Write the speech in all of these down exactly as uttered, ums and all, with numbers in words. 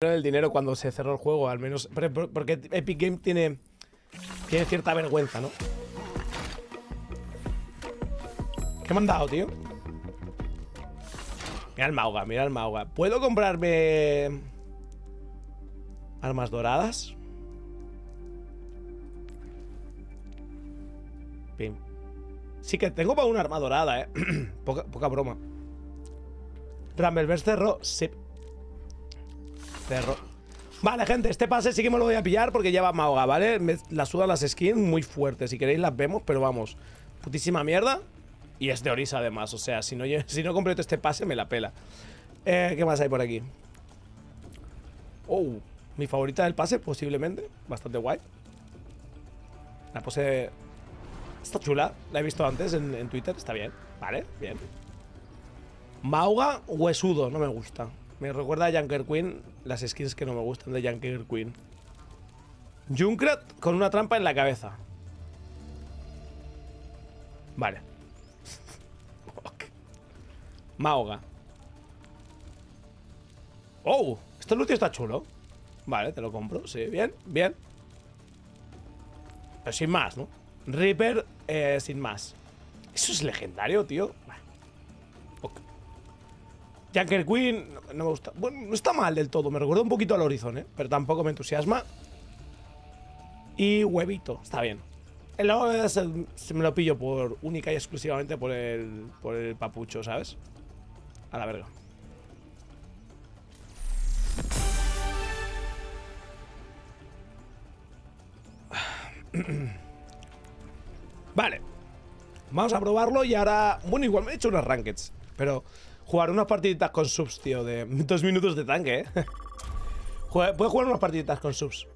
el dinero cuando se cerró el juego, al menos. Porque Epic Games tiene, tiene cierta vergüenza, ¿no? ¿Qué me han dado, tío? Mira el Mauga, mira el Mauga. ¿Puedo comprarme armas doradas? Pim. Sí que tengo para una arma dorada, eh. poca, poca broma. Rumbleverse cerró. Sí. Cerró. Vale, gente, este pase sí que me lo voy a pillar porque lleva Mauga, ¿vale? Me la sudan las skins muy fuertes. Si queréis las vemos, pero vamos. Putísima mierda. Y es de Orisa además, o sea, si no, si no completo este pase me la pela. eh, ¿Qué más hay por aquí? Oh, mi favorita del pase, posiblemente. Bastante guay. La pose está chula, la he visto antes en, en Twitter, está bien. Vale, bien. Mauga huesudo, no me gusta. Me recuerda a Junker Queen, las skins que no me gustan de Junker Queen. Junkrat con una trampa en la cabeza. Vale. Mauga. Oh, este lutio está chulo. Vale, te lo compro, sí, bien, bien. Pero sin más, ¿no? Reaper, eh, sin más. Eso es legendario, tío. Okay. Junker Queen, no, no me gusta. Bueno, no está mal del todo, me recuerda un poquito al Horizon, ¿eh? Pero tampoco me entusiasma. Y huevito, está bien. El luego se, se me lo pillo por única y exclusivamente por el, por el papucho, ¿sabes? A la verga. Vale. Vamos a probarlo y ahora... Bueno, igual me he hecho unas rankeds, pero jugar unas partiditas con subs, tío, de dos minutos de tanque, ¿eh? Puedo jugar unas partiditas con subs.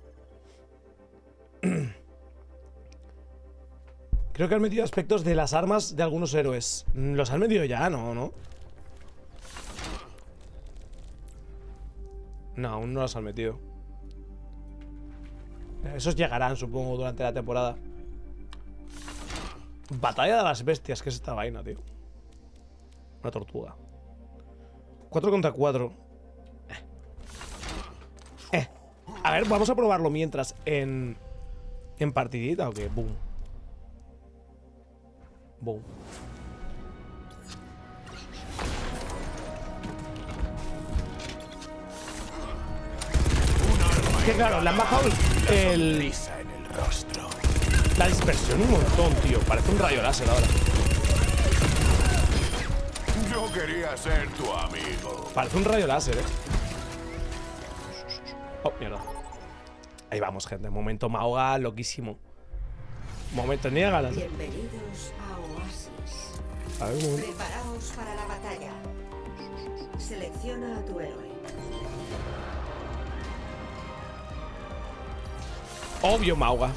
Creo que han metido aspectos de las armas de algunos héroes. Los han metido ya, ¿no? ¿No? No, aún no los han metido. Esos llegarán, supongo, durante la temporada. Batalla de las bestias, ¿qué es esta vaina, tío? Una tortuga. cuatro contra cuatro. Eh. eh. A ver, vamos a probarlo mientras en... En partidita, ¿o qué? Boom. Boom. Que claro, le han bajado el... La dispersión un montón, tío. Parece un rayo láser ahora. Yo quería ser tu amigo. Parece un rayo láser, eh. Oh, mierda. Ahí vamos, gente. Momento Mauga, loquísimo. Momento niega. Bienvenidos a Oasis. A ver, un momento. Preparaos para la batalla. Selecciona a tu héroe. Obvio, Mauga.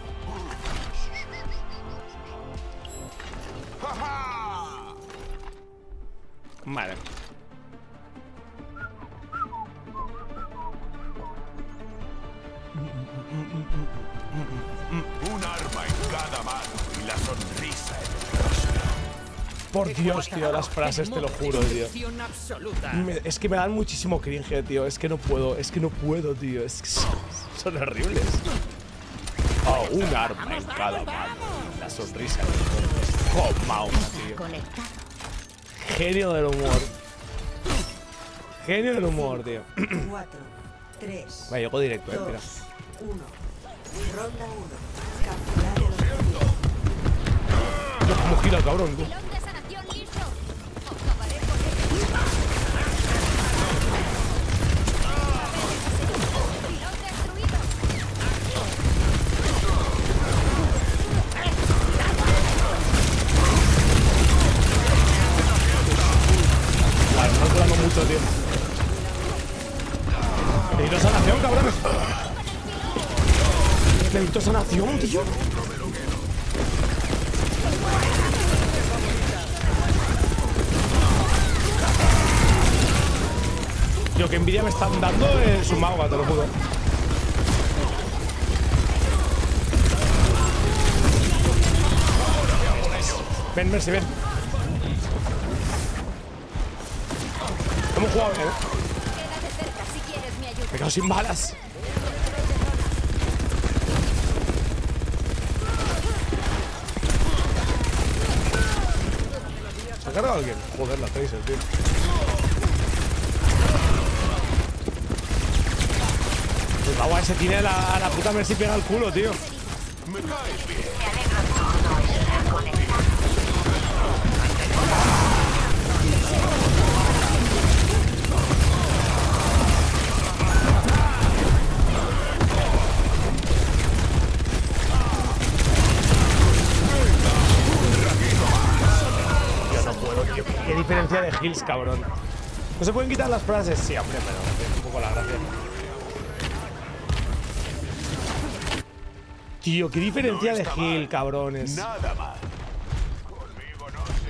Vale. Un arma en cada mano y la sonrisa en el rostro. Por Dios, tío, las frases, te lo juro, tío. Me, es que me dan muchísimo cringe, tío. Es que no puedo, es que no puedo, tío. Es que son, son horribles. Oh, un arma en cada mano. La sonrisa en el rostro. Oh, Mauga, tío. Genio del humor. Genio del humor, tío. cuatro, tres, Vale, llego directo, eh, mira. uno. Ronda uno. Capturar el objetivo. Dios, cómo gira el cabrón, tú. Vale, no durando mucho, tío. Necesito sanación, cabrones. Necesito sanación, tío. Tío, qué envidia me están dando en su Mauga, te lo juro. Ven, Mercy, ven. Hemos jugado bien, ¿eh? Quédate cerca si quieres mi ayuda. Me he quedado sin balas. ¿Se ha cargado alguien? Joder, la Tracer, tío. El agua ese tiene a la, a la puta Mercy pega el culo, tío. Me caes bien. Yo no puedo, tío. Qué diferencia de heals, cabrón. ¿No se pueden quitar las frases? Sí, hombre, pero es un poco la gracia. Tío, qué diferencia No de está heal, mal. cabrones. Nada más. Conmigo no se...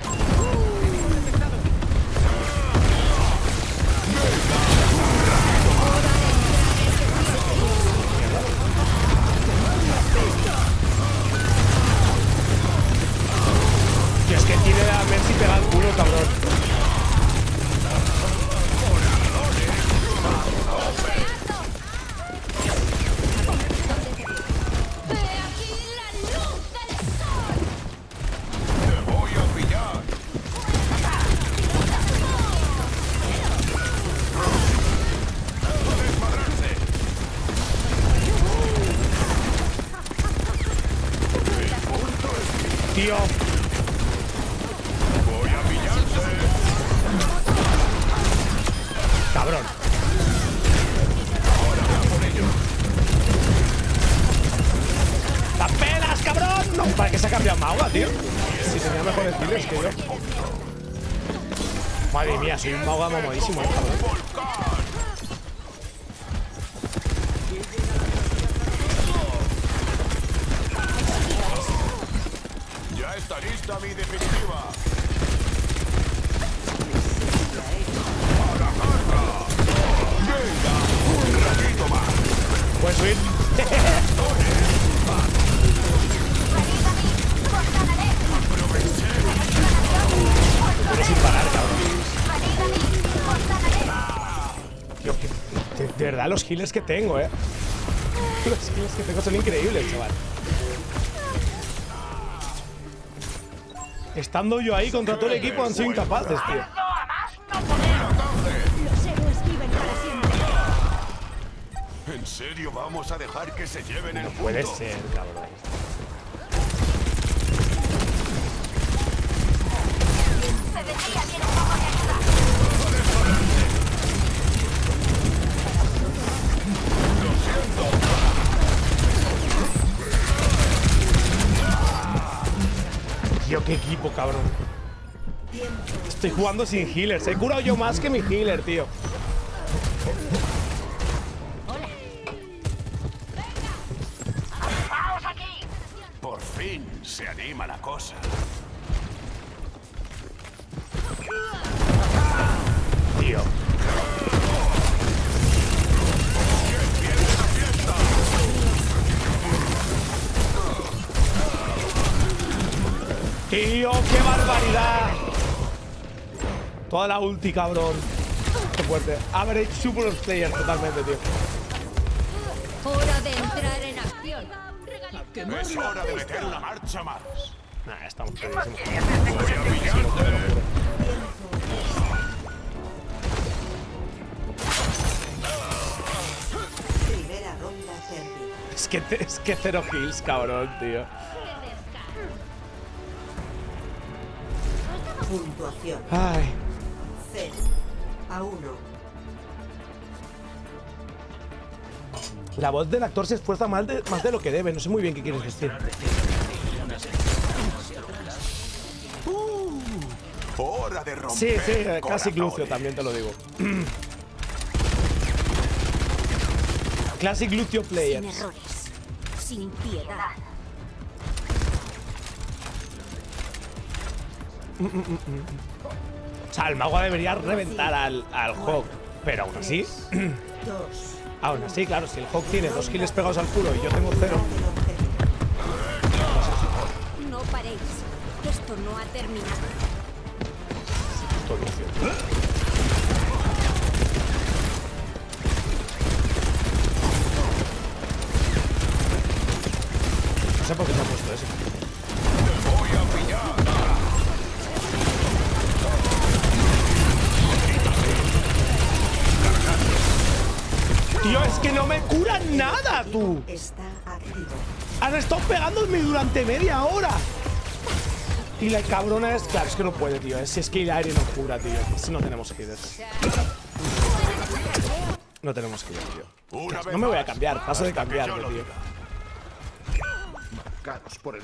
Tío, es que tiene la Mercy pega el culo, cabrón. Te voy a pillar. Desmadrarse. Tío. Voy a pillarse. Cabrón. ¡Las pelas, cabrón! No, ¿para qué se ha cambiado Magua, tío? Si tenía mejores healers que yo. Madre mía, soy un Magua mamadísimo, eh, cabrón. Ya está lista mi definitiva. ¡Para carga! ¡Venga! ¡Un ratito más! Puedes subir. Pero sin parar, cabrón. Tío, que- de, de verdad, los healers que tengo, eh. Los healers que tengo son increíbles, chaval. Estando yo ahí contra todo el equipo han sido incapaces, tío. Los héroes viven para siempre. ¿En serio vamos a dejar que se lleven el punto? Puede ser, cabrón. Tío, qué equipo, cabrón. Estoy jugando sin healers. He curado yo más que mi healer, tío. Por fin se anima la cosa. Tío. Tío, qué barbaridad. Toda la ulti, cabrón. Qué fuerte. Average super player totalmente, tío. Hora de entrar en acción. Es hora de meter una marcha más. Nah, estamos perdidísimos. Voy a pillarte. Primera ronda perdida. Es que, te- es que cero kills, cabrón, tío. Puntuación Ay. cero a uno. La voz del actor se esfuerza más de, más de lo que debe. No sé muy bien qué quieres decir. Hora de romper. Sí, sí, casi corazones. Lucio, también te lo digo. Classic Lucio Sin Players. errores. Sin piedad. O sea, el mago debería reventar al, al Hawk. Pero aún así, Dos. aún así, claro, si el Hawk tiene dos kills pegados al culo y yo tengo cero. Del objetivo. No paréis. Esto no ha terminado. Puto Lucio. por qué se ha puesto eso. Voy a pillar. Tío, es que no me cura nada, tú. Está activo. Han estado pegándome durante media hora. Y la cabrona es... Claro, es que no puede, tío. Si es que el aire no cura, tío. Si no tenemos healers. No tenemos healers, tío. Una vez No me voy a más, cambiar. Paso de hasta que cambiarme, yo lo tío. diga. Marcados por el...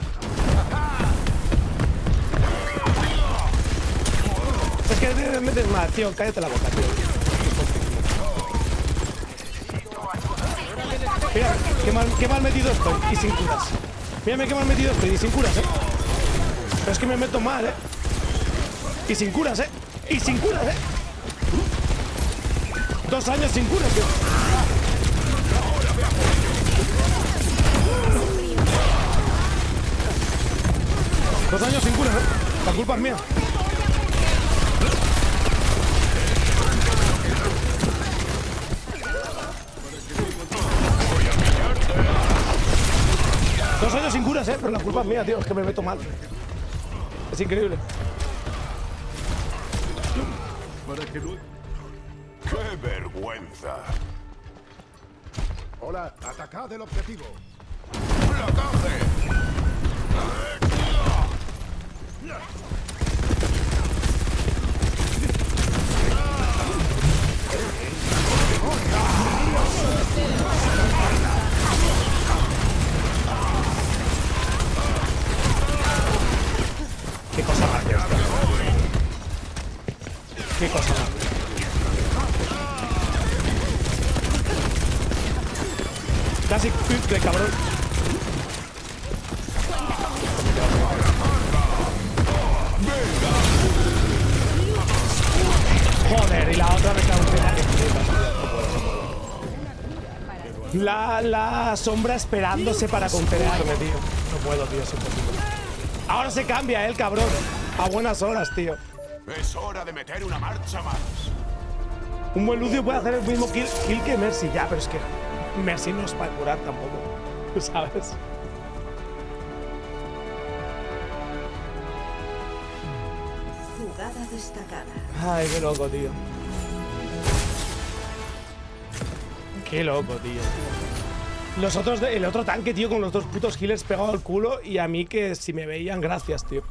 Es que te metes mal, tío. Cállate la boca, tío. Mira, qué mal, qué mal metido estoy. Y sin curas. Mírame qué mal metido estoy. Y sin curas, eh. Pero es que me meto mal, eh. Y sin curas, eh. Y sin curas, eh. Dos años sin curas, tío. Dos años sin curas, eh. La culpa es mía. Dos años sin curas, eh. Pero la culpa es mía, tío. Es que me meto mal. Es increíble. ¡Qué vergüenza! Hola, atacad el objetivo. ¡Placaje! Qué cosa más, tío. Qué cosa más. Casi triple, cabrón. Joder, y la otra me cago en pena que flipas. La, la sombra esperándose para contenerme, tío. No puedo, tío, es imposible. Ahora se cambia, ¿eh, el cabrón. A buenas horas, tío. Es hora de meter una marcha más. Un buen Lucio puede hacer el mismo kill, kill que Mercy, ya, pero es que Mercy no es para curar tampoco, ¿sabes? Jugada destacada. Ay, qué loco, tío. Qué loco, tío. Los otros, de, el otro tanque, tío, con los dos putos healers pegados al culo y a mí que si me veían, gracias, tío.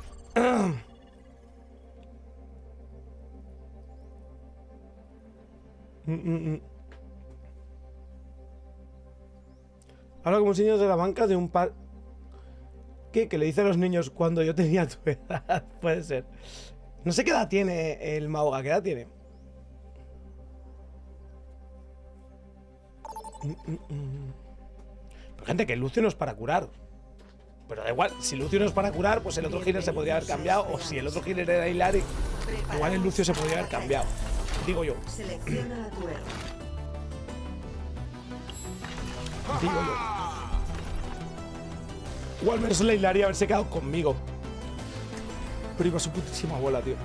Mm, mm, mm. Habla como un señor de la banca de un par... ¿Qué? Que le dice a los niños cuando yo tenía tu edad. Puede ser. No sé qué edad tiene el Mauga. ¿Qué edad tiene? Mm, mm, mm. Pero gente, que el Lucio no es para curar. Pero da igual, si Lucio no es para curar, pues el otro healer se podría haber cambiado. O si el otro healer era Hilari, igual el Lucio se podría haber cambiado. Digo yo. Selecciona a tu héroe. Digo yo. Igual menos la Hilari haberse quedado conmigo. Pero iba a su putísima abuela, tío.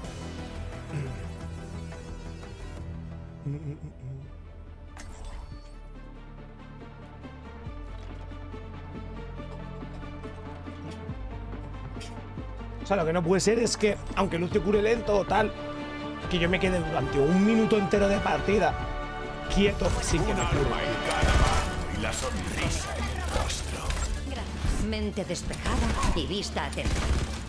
O sea, lo que no puede ser es que, aunque Lucio cure lento o tal, que yo me quede durante un minuto entero de partida quieto sin que Un me cure. arma en cada mano y la sonrisa en el rostro. Mente despejada y vista atenta.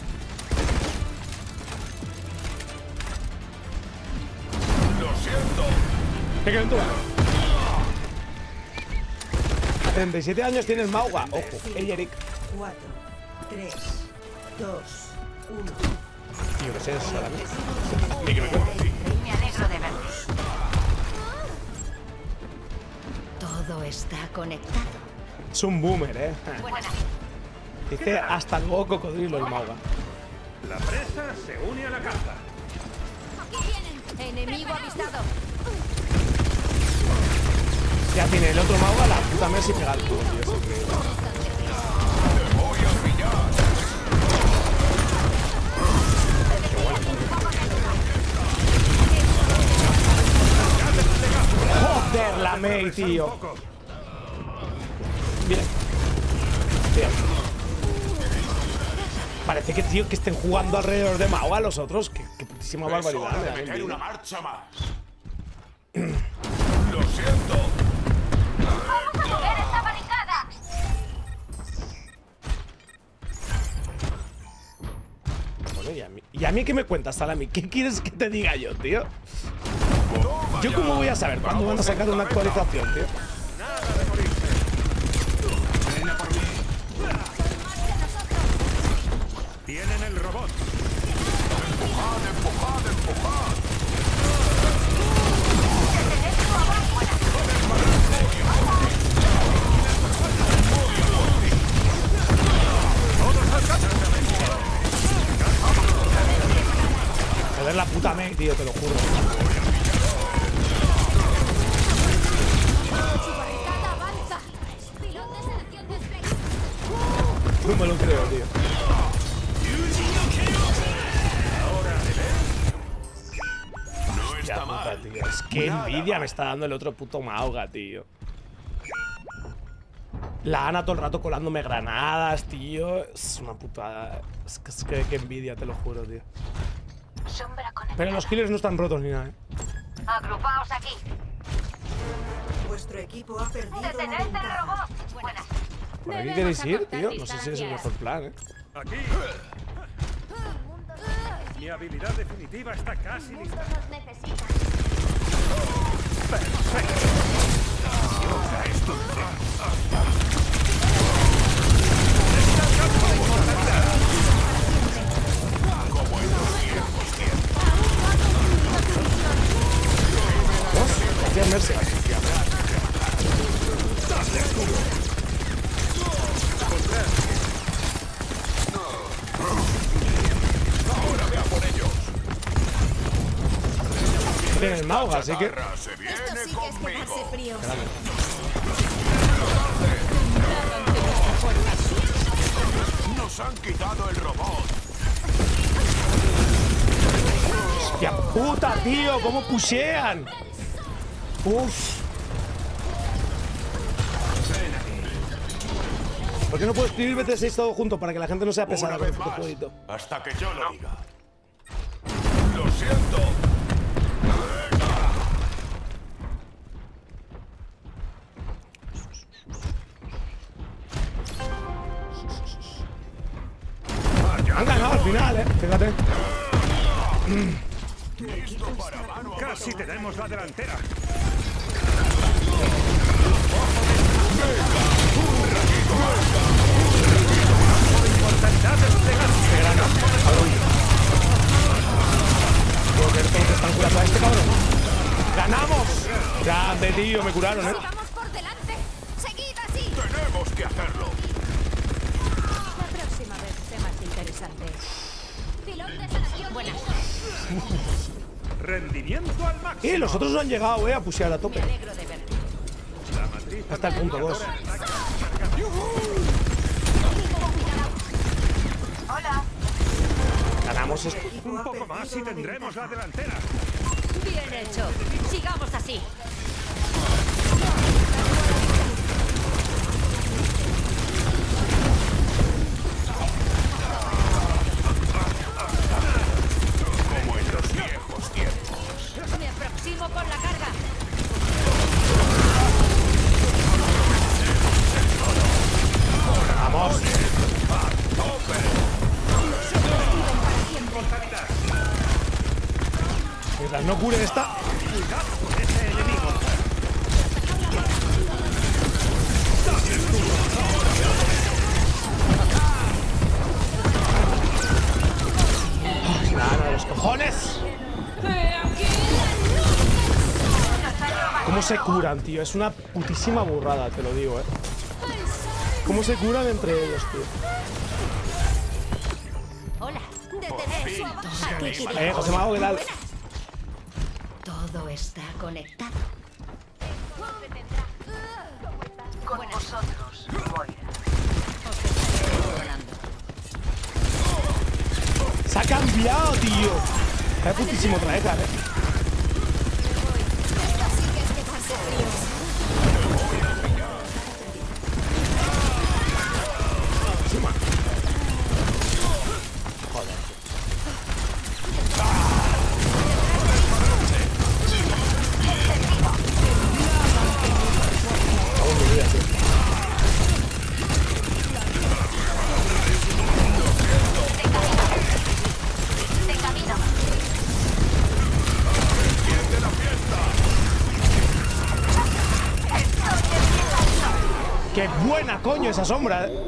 ¡Lo siento! ¿Qué quieres tú? treinta y siete años tiene el Mauga. Ojo, ey, Eric. cuatro, tres, dos, uno. Tío, ¿qué es eso? ahora mismo? Ni que me cuente. Me alegro de verlos. Todo está conectado. Es un boomer, eh. Dice hasta luego cocodrilo el Mauga. La presa se une a la caza. Enemigo avistado. Ya tiene el otro Mauga la puta Mercy pega el culo, tío. Es increíble. ¡Te voy a pillar! Joder, la Mei, tío. Bien. tío. Parece que, tío, que estén jugando alrededor de Mao a los otros. Qué, qué putísima Es barbaridad. hora me de da meter envidia. una marcha más. Lo siento. ¡Vamos a mover esta barricada! Bueno, ¿y a mí, ¿y a mí qué me cuentas, Salami? ¿Qué quieres que te diga yo, tío? ¿Yo cómo voy a saber cuándo van a sacar una actualización, tío? Nada de morirse. Ven a por mí. Tienen el robot. Empujad, empujad, empujad. Joder la puta me, tío, te lo juro. ¡Su barricada avanza! ¡Pilón de selección desplegado! No me lo creo, tío. No está Ya puta, mal. tío. Es que envidia me está dando el otro puto Mauga, tío. La Ana todo el rato colándome granadas, tío. Es una putada. Es que, es que, que envidia, te lo juro, tío. Sombra con Pero los healers no están rotos ni nada, eh. Agrupaos aquí. Vuestro equipo ha perdido la ¡Detened el ventaja. robot! Buenas. ¿Por aquí queréis ir, tío? No sé si es el mejor plan, eh. Aquí. Mi habilidad definitiva está casi lista. Nos necesita. Hacía Mercy. Ahora ve a por ellos. Tiene el Mauga, así que. Chatarra se viene conmigo. fríos. Nos han quitado el robot. ¡Hostia puta, tío! ¿Cómo pushean? Uf. ¿Por qué no puedo escribir B T seis todo junto para que la gente no sea pesada Una con el vez puto más. jueguito? Hasta que yo lo diga. Lo siento. Han ganado al final, eh. Fíjate. Listo para mano a Casi tenemos la delantera. Joder, todos están curando a este cabrón. ¡Ganamos! Grande, tío, me curaron, eh. ¡Sigamos por delante! ¡Seguid así! Tenemos que hacerlo. La próxima vez sé más interesante. Pilón de sanación. Buenas. Rendimiento al máximo. Y los otros no han llegado, eh, a pushear a Me tope. alegro de verte. La matriz Hasta el punto dos. Hola. Ganamos esto. Un poco más y tendremos la delantera. Bien hecho. Sigamos así. Como en los viejos tiempos. Me aproximo con la carga. Vamos. Mientras no cure esta. Cuidado con ese enemigo. Ay, nada, de los cojones. ¿Cómo se curan, tío? Es una putísima burrada, te lo digo, eh. ¿Cómo se curan entre ellos, tío? Hola. Detener su avance. Aquí, Kiri. Eh, José Mago, ¿qué tal? Todo está conectado. Con vosotros, Moira. Os estoy perdonando. Se ha cambiado, tío. Qué putísimo traejar, eh. Esto sí que es quedarse fríos. ¡Qué buena, coño, esa sombra! ¿eh?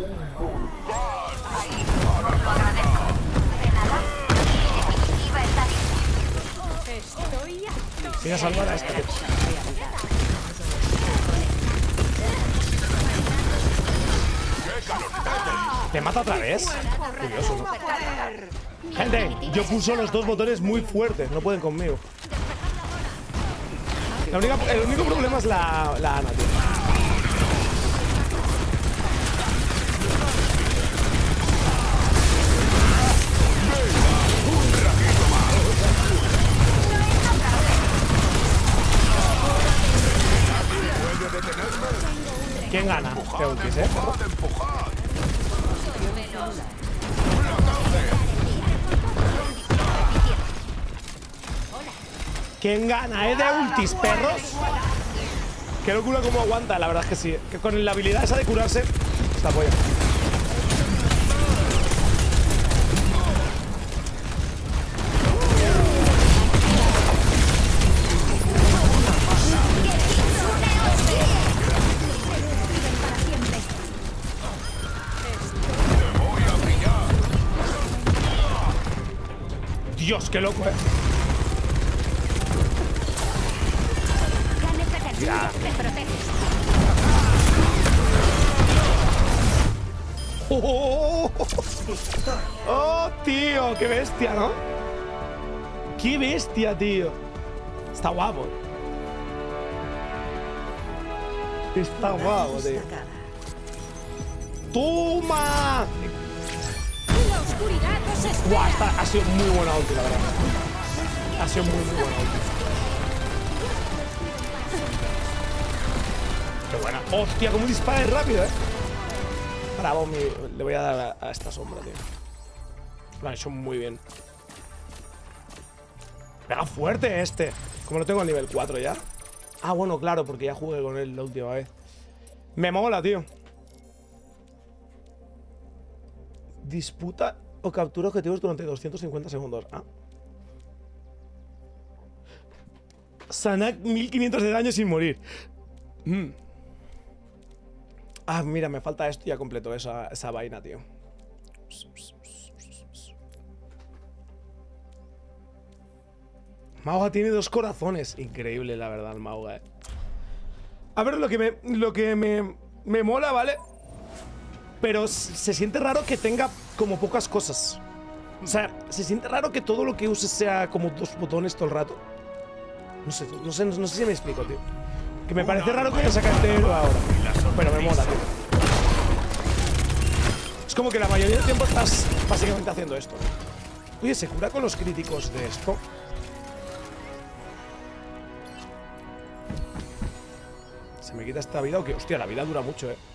Voy a salvar a este. ¿Te mata otra vez? Curioso, ¿no? Gente, yo pulso los dos botones muy fuertes. No pueden conmigo. La única, el único problema es la, la Ana, tío. ¿Quién gana? ¿Qué ultis, eh? ¿Quién gana, eh? De ultis, perros. Qué locura cómo aguanta, la verdad es que sí. Que con la habilidad esa de curarse, está polla. Dios, qué loco, eh. Ya. Oh, oh, oh, oh, tío, qué bestia, ¿no? Qué bestia, tío. Está guapo. Está guapo, tío. ¡Toma! La oscuridad os espera. Guau, esta ha sido muy buena ulti, la verdad. Ha sido muy, muy buena ulti. Qué buena. Hostia, cómo dispara de rápido, eh. Bravo, mi... le voy a dar a, a esta sombra, tío. Lo han hecho muy bien. Pega fuerte este. Como lo tengo al nivel cuatro ya. Ah, bueno, claro, porque ya jugué con él la última vez. Me mola, tío. Disputa o captura objetivos durante doscientos cincuenta segundos. Ah. Sanak mil quinientos de daño sin morir. Mm. Ah, mira, me falta esto y ya completo esa, esa vaina, tío. Mauga tiene dos corazones. Increíble, la verdad, el Mauga, eh. A ver, lo que me, lo que me, me mola, ¿vale? Pero se siente raro que tenga como pocas cosas. O sea, se siente raro que todo lo que uses sea como dos botones todo el rato. No sé, no sé, no sé si me explico, tío. Que me parece raro que haya sacado entero ahora. Pero me mola, tío. Es como que la mayoría del tiempo estás básicamente haciendo esto. Oye, ¿se cura con los críticos de esto? ¿Se me quita esta vida o qué? Hostia, la vida dura mucho, eh.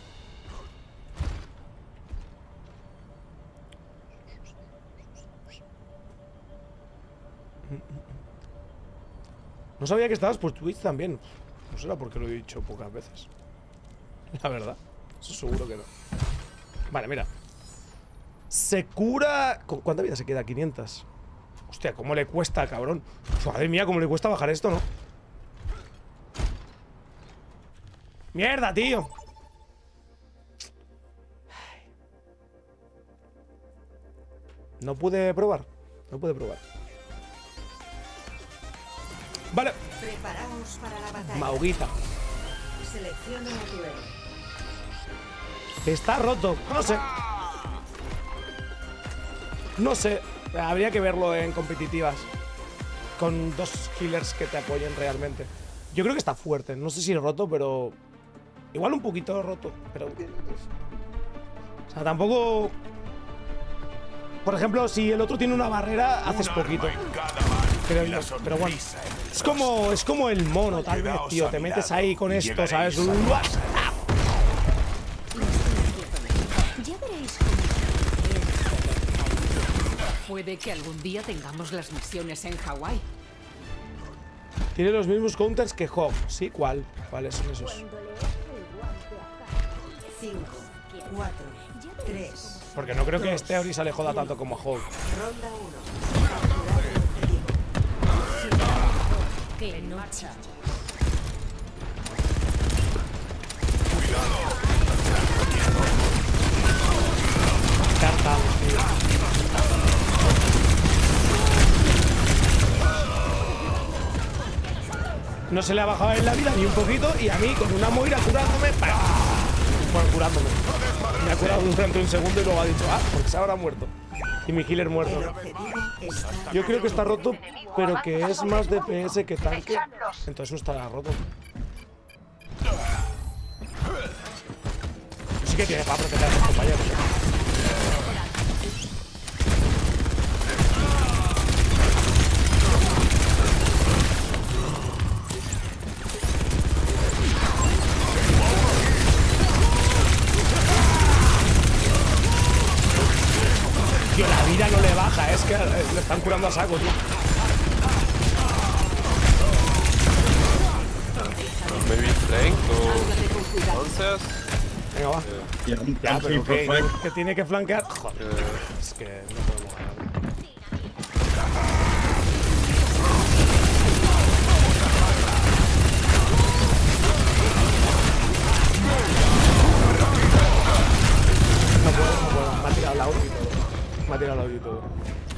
No sabía que estabas por Twitch también. No será porque lo he dicho pocas veces. La verdad. Eso seguro que no. Vale, mira. Se cura... ¿Con cuánta vida se queda? quinientas. Hostia, ¿cómo le cuesta, cabrón? Madre mía, ¿cómo le cuesta bajar esto, no? ¡Mierda, tío! No pude probar. No pude probar. Vale. Preparaos para la batalla. Mauguita. Selecciona a tu héroe. Está roto. No sé. No sé. Habría que verlo en competitivas. Con dos healers que te apoyen realmente. Yo creo que está fuerte. No sé si roto, pero... Igual un poquito roto. Pero... O sea, tampoco... Por ejemplo, si el otro tiene una barrera, haces poquito. Pero, pero bueno, es como, es como el mono, tal vez, tío. Te metes ahí con esto, ¿sabes? Ya veréis. Puede que algún día tengamos las misiones en Hawái. Tiene los mismos counters que Hog. ¿Sí? ¿Cuál? ¿Cuáles son esos? cinco, cuatro, tres. Porque no creo que este Orisa le joda tanto como a Hog. Ronda uno. Capturar el objetivo. Que no chilles. no se le ha bajado en la vida ni un poquito y a mí con una Moira curándome, ¡pam! Bueno, curándome. Me ha curado durante un segundo y luego ha dicho, ah, porque se habrá muerto. Y mi healer muerto. Yo creo que está roto, pero que es más D P S que tanque. Entonces no estará roto. Sí que tiene para proteger a sus compañeros. Tío, la vida no le baja, es que le están curando a saco, tío. Maybe flank o downstairs. Venga, va. Yeah, I'm, Ya, I'm pero for que, flank. que tiene que flanquear. Joder, Yeah. es que no podemos ganar. No puedo, no puedo. Me ha tirado la ulti y todo. Me ha tirado la ulti y todo.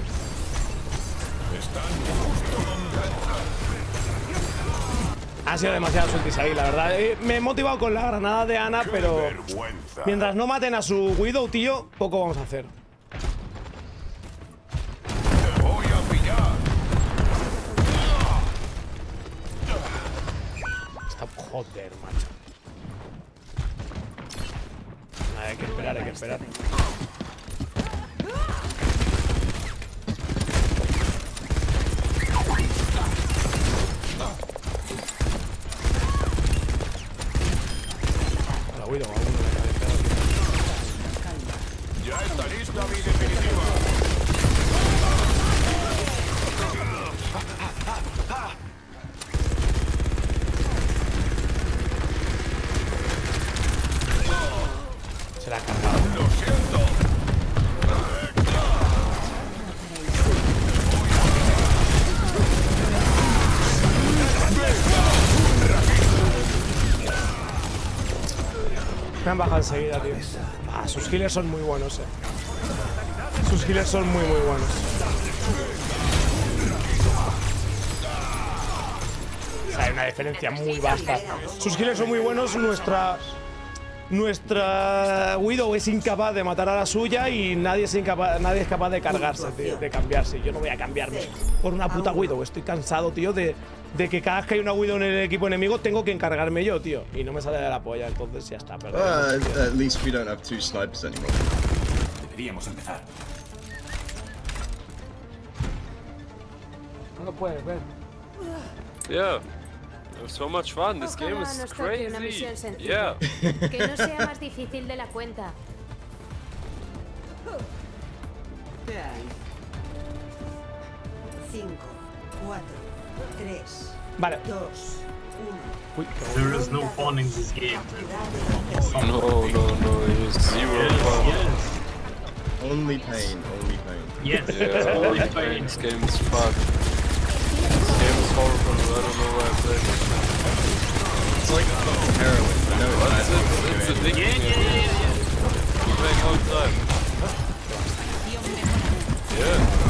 Ha sido demasiadas ultis ahí, la verdad. Eh, Me he motivado con la granada de Ana, pero Vergüenza. mientras no maten a su Widow, tío, poco vamos a hacer. Te voy a pillar. Está joder, macho. Nada, hay que esperar, hay que esperar. Hola, Widow, a uno le acaba de pegar. Ya está lista mi definitiva. Se la ha cargado. Lo siento. Me han bajado enseguida, tío. Ah, sus healers son muy buenos, eh. Sus healers son muy, muy buenos. O sea, hay una diferencia muy vasta. Sus healers son muy buenos. Nuestra. Nuestra Widow es incapaz de matar a la suya y nadie es, incapaz, nadie es capaz de cargarse, tío, de cambiarse. Yo no voy a cambiarme por una puta Widow. Estoy cansado, tío, de, de que cada vez que hay una Widow en el equipo enemigo tengo que encargarme yo, tío. Y no me sale de la polla, entonces ya está. Perdón. Uh, at least we don't have two snipers anymore. Deberíamos empezar. No lo puedes ver. Yeah. It was so much fun. This game Ojalá is nos toque una crazy. misión sencilla. Yeah. Que no sea más difícil de la cuenta. cinco, cuatro, tres, Vale. dos, uno. Uy, qué There is no fun in this game. No, no, no. It was zero Yes, fun. yes, Only pain, only pain. yes. Yeah, Only this pain. game is fucked. This game is horrible. I don't know why I played it. It's like fucking heroin. I know it's It's, bad. it's, it's addicting. Yeah, yeah, yeah, yeah. You play all the time. Yeah.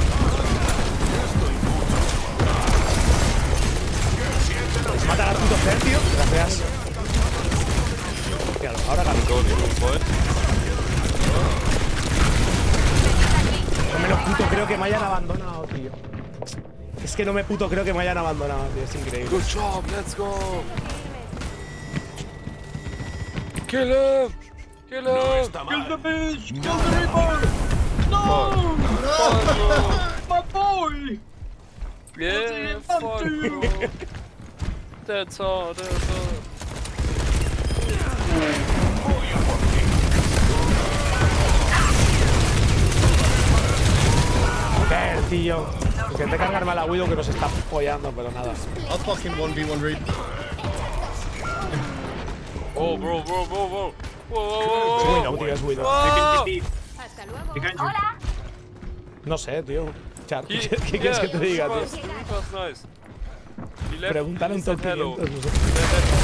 Matar al puto Fer, tío. Gracias. Hostia, ahora gano. Go to the point. No me lo puto creo que me hayan abandonado, tío. Es que no me puto creo que me hayan abandonado, tío. Es increíble. Good job. Let's go. Kill him. Kill him. Está mal. Kill the bitch! Kill the Reaper! No! Fuck, bro. My boy! Yeah, fuck, bro. That's all. That's all. Joder, tío. Intenté cargarme a la Widow que nos está follando, pero nada. I'll fucking one v one Reed. Oh, bro, bro, bro, bro. Whoa, whoa, Es whoa, Widow, tío, es Widow. whoa. Hasta luego. You can't Hola! No sé, tío. Char, ¿qué, He- qué quieres yeah, que te diga, Reaper's- tío? Reaper's nice. He left, Preguntar he un said top hello. quinientos, no sé. That-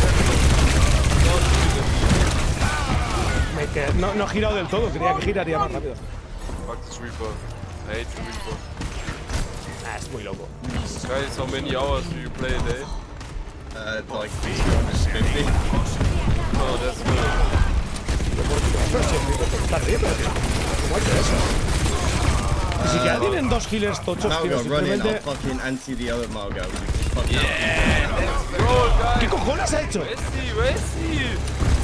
that- Me que- no, no he girado del todo, creía que giraría más rápido. Fuck this Reaper. I hate the Reaper. Ah, es muy loco. Guys, how many hours do you play a day? Uh, it's like fifty. Oh, that's good. Pero si el minuto está arriba, tío. ¿Cómo ha hecho eso? Ni siquiera tienen dos healers tochos, tío. Malgo, run in. Simplemente... I'll fucking anti the other Malgo. Fuck Yeah, let's go, guys. ¿Qué cojones ha hecho? Where is he? Where is he?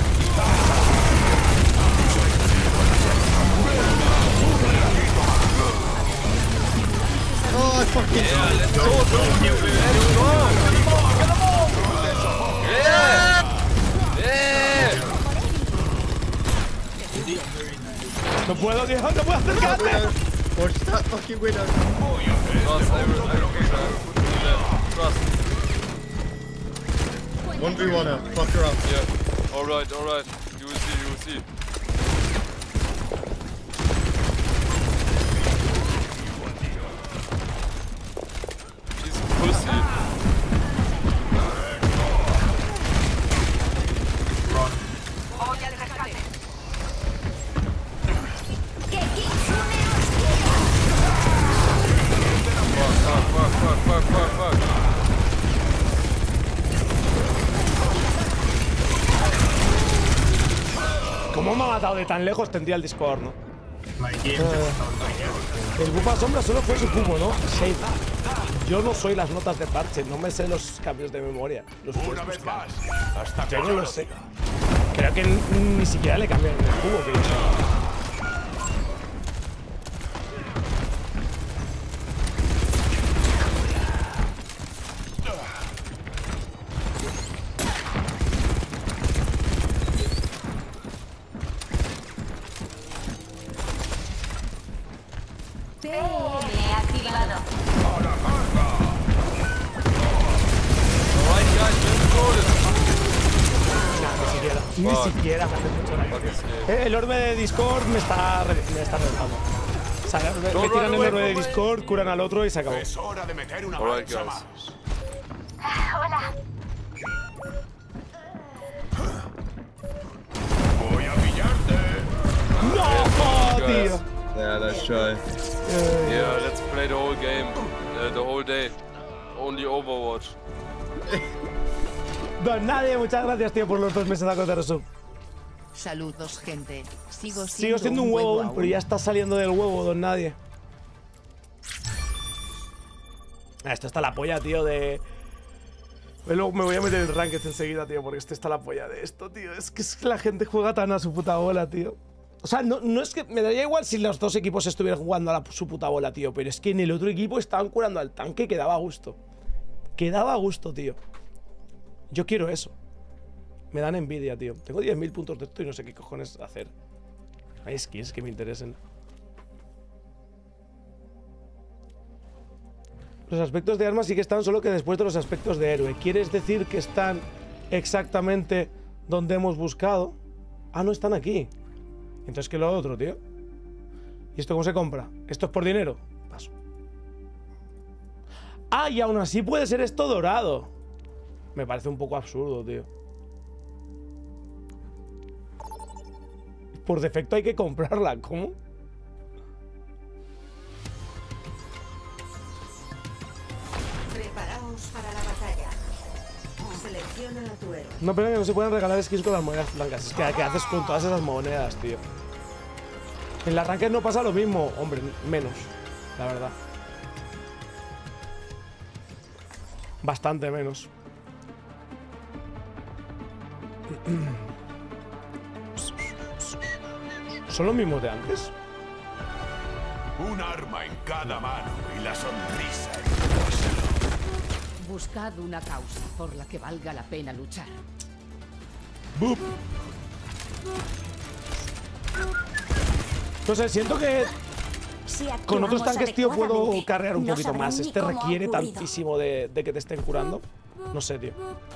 Oh, I fucking. Yeah, let's go, bro. Let's go. Yeah. Yeah. No puedo, tío. No puedo acercarme. Watch that fucking window. Trust, I will, I will push her. I will do that. Trust. one v one her. Fuck her up. Yeah. Alright, alright. You will see, you will see. She's a pussy. Fuck, fuck, fuck, fuck, fuck, fuck. ¿Cómo me ha matado de tan lejos? Tendría el Discord, ¿no? My game just sounds like El bufa sombra solo fue su cubo, ¿no? Shade. Yo no soy las notas de parche, no me sé los cambios de memoria. Los puedes Una vez buscar. más. Hasta Yo que no lo sé. Creo que ni, ni siquiera le cambiaron el cubo, tío. P M activado. Alright, guys, let's go. Ni siquiera. Ni Fuck. siquiera me hace mucho daño. Fuck this game. Eh, El orbe de Discord me está, re- me está reventando. O sea, me, me Don't tiran run el away orbe de from me. Discord, curan al otro y se acabó. Es hora de meter una Alright, marcha guys. más. Voy a pillarte. ¡No! Oh, guys. tío. Yeah, let's try. Yeah, let's play the whole game. Uh, the whole day. Only Overwatch. Don Nadie, muchas gracias, tío, por los dos meses de resub. Saludos, gente. Sigo siendo, Sigo siendo un huevo aún, pero ya está saliendo del huevo, Don Nadie. Ah, esto está la polla, tío, de... Luego me voy a meter en ranked enseguida, tío, porque este está la polla de esto, tío. Es que, es que la gente juega tan a su puta bola, tío. O sea, no, no es que... Me daría igual si los dos equipos estuvieran jugando a la, su puta bola, tío. Pero es que en el otro equipo estaban curando al tanque que daba gusto. Que daba gusto, tío. Yo quiero eso. Me dan envidia, tío. Tengo diez mil puntos de esto y no sé qué cojones hacer. Hay skins que me interesen. Los aspectos de armas sí que están, solo que después de los aspectos de héroe. ¿Quieres decir que están exactamente donde hemos buscado? Ah, no están aquí. Entonces, ¿qué es lo otro, tío? ¿Y esto cómo se compra? ¿Esto es por dinero? Paso. Ah, y aún así puede ser esto dorado. Me parece un poco absurdo, tío. Por defecto hay que comprarla. ¿Cómo? Preparaos para la batalla. Selecciona a tu héroe. No, pero que no se pueden regalar skins con las monedas blancas. Es que, ¿qué haces con todas esas monedas, tío? En la ranked no pasa lo mismo. Hombre, menos, la verdad. Bastante menos. ¿Son los mismos de antes? Un arma en cada mano y la sonrisa en el rostro. Buscad una causa por la que valga la pena luchar. ¡Bup! No sé, siento que Si con otros actuamos tanques, tío, puedo adecuadamente, carrear un no poquito sabrán más. ni Este cómo ha requiere ocurrido. tantísimo de, de que te estén curando. No sé, tío.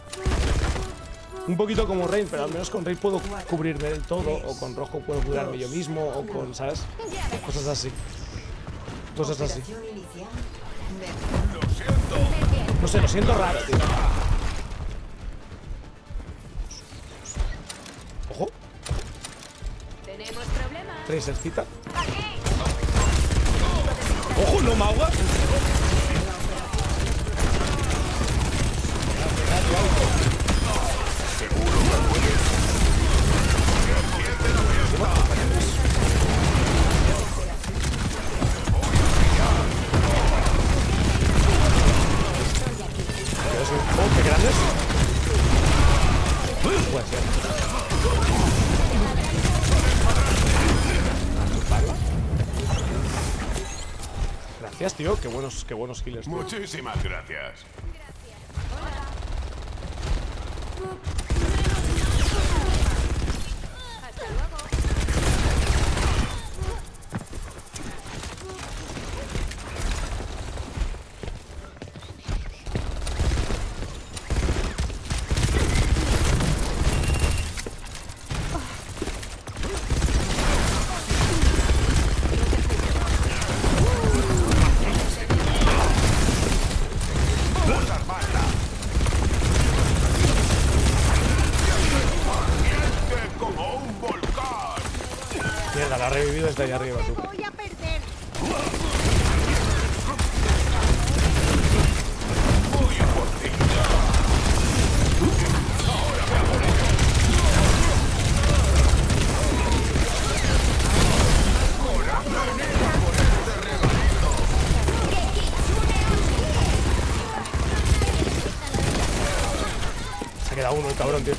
Un poquito como Rain, pero al menos con Rain puedo cubrirme del todo. O con Rojo puedo curarme yo mismo. O con, ¿sabes? Cosas así. Cosas así. Operación inicial. No sé, lo siento raro, tío. Ojo. Tenemos problemas. Tracercita. ¡Ojo, no Mauga! Gracias, tío. Qué buenos, qué buenos healers, tío. Muchísimas gracias. Mierda, la ha revivido desde ahí arriba, tú. Voy a perder. Se ha quedado uno el cabrón, tío.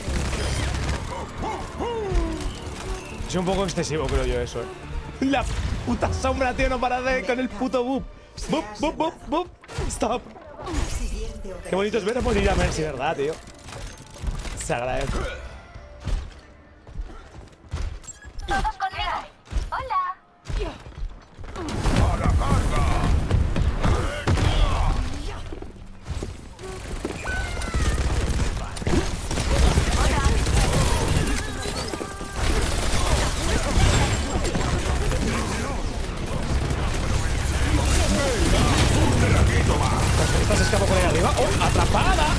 Es un poco excesivo, creo yo, eso, eh. La puta sombra, tío, no para de con el puto boop. Boop, boop, boop, boop. Stop. Qué bonito es ver a morir a Mercy, ¿verdad, tío? Se agradece. Todos conmigo. Hola. ¡A la carga! Esta se escapa por ahí arriba. ¡Oh! ¡Atrapada!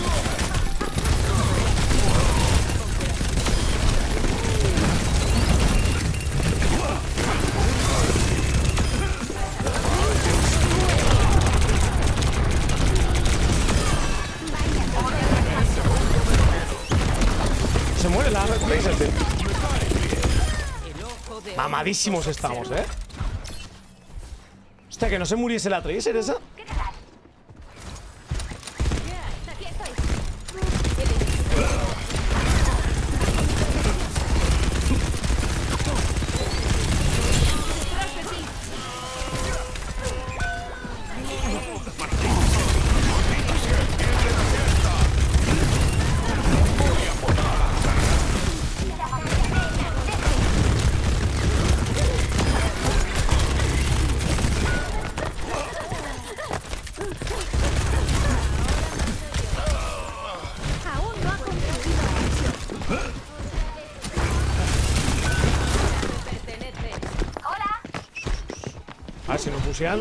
Se muere la Tracer, tío. Mamadísimos estamos, ¿eh? Hostia, que no se muriese la Tracer esa. Aquí estoy. Aún no ha concluido la misión. Hola. A ver si nos pusieran.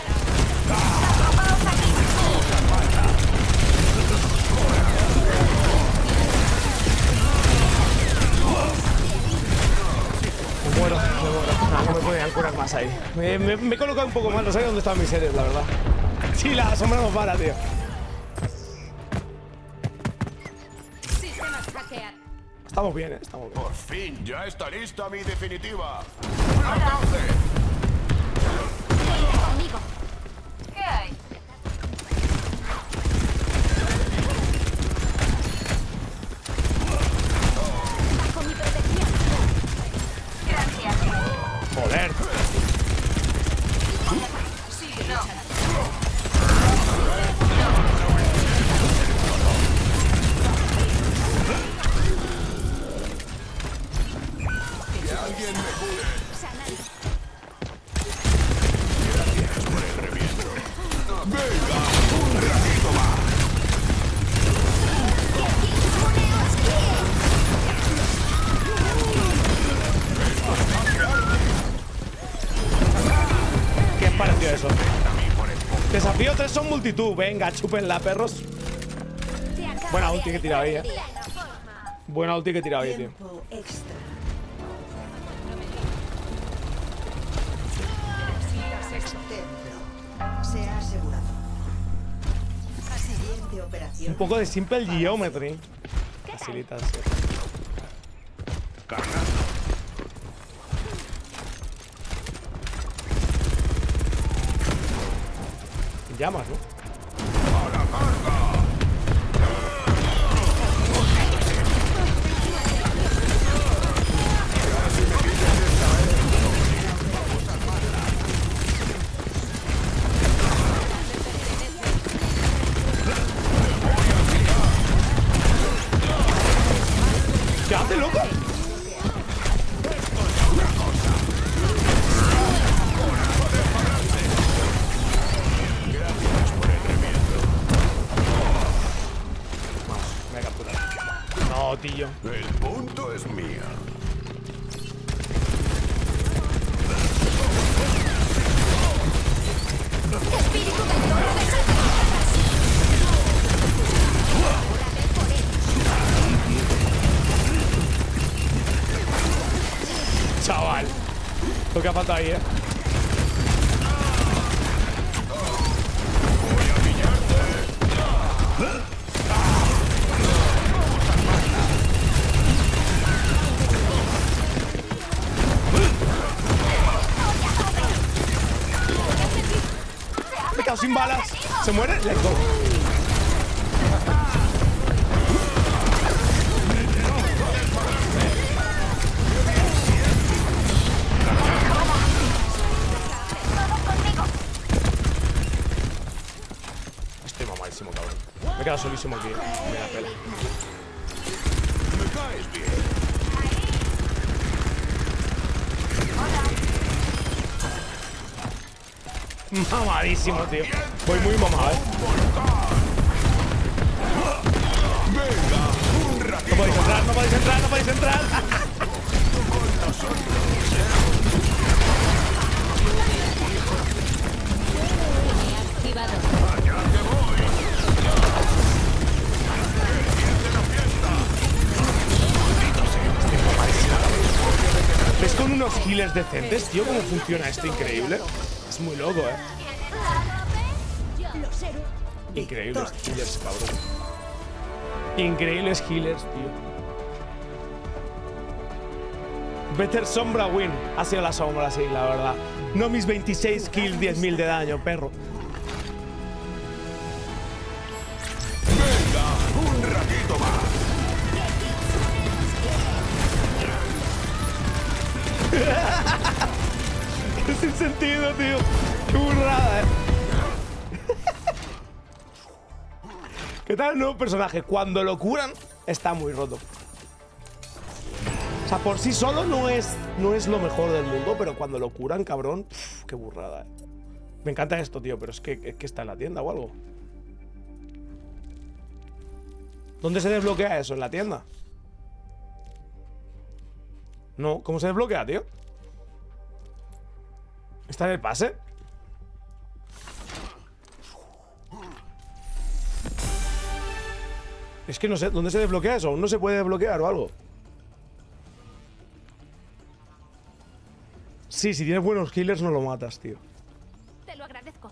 Me muero, me muero. Ah, no me podían curar más ahí. Me, me, me he colocado un poco mal, no sabía dónde estaban mis seres, la verdad. Sí, la sombra nos para, tío. Sistemas hackear. Estamos bien, eh, estamos bien. Por fin, ya está lista mi definitiva. ¡Un alcance! Conmigo. ¿Qué hay? Bajo mi protección. Gracias. Joder. ¿Qué os pareció eso? Desafío tres son multitud. Venga, chúpenla, perros. Buena ulti que he tirado ahí, eh. Buena ulti que he tirado ahí, tío. Tiempo extra. Templo. Se ha asegurado. Siguiente operación. Un poco de simple geometry. Facilitas, sí. Llamas, ¿no? hace, loco? Vamos, me voy a capturar. No, tío. El punto es mío. Espíritu del toro desata. Chaval. Lo que ha faltado ahí, eh. Me he quedado sin balas. ¿Se muere? Let's go. Estoy mamadísimo, cabrón. Me he quedado solísimo aquí. Me da pela. Me caes bien. Mamadísimo, tío. Voy muy mamado, eh. No podéis entrar, no podéis entrar, no podéis entrar. ¿Ves con unos healers decentes, tío? ¿Cómo funciona esto? Increíble. Es muy loco, eh. Increíbles healers, cabrón. Increíbles healers, tío. Better Sombra win. Ha sido la sombra, sí, la verdad. No mis veintiséis kills, diez mil de daño, perro. Venga, un ratito más. Qué sin sentido, tío. Qué burrada, eh. ¿Qué tal el nuevo personaje? Cuando lo curan, está muy roto. O sea, por sí solo no es, no es lo mejor del mundo, pero cuando lo curan, cabrón, pff, qué burrada, eh. Me encanta esto, tío, pero es que, es que está en la tienda o algo. ¿Dónde se desbloquea eso? ¿En la tienda? No, ¿cómo se desbloquea, tío? ¿Está en el pase? Es que no sé, ¿dónde se desbloquea eso? ¿Aún no se puede desbloquear o algo? Sí, si tienes buenos healers no lo matas, tío. Te lo agradezco.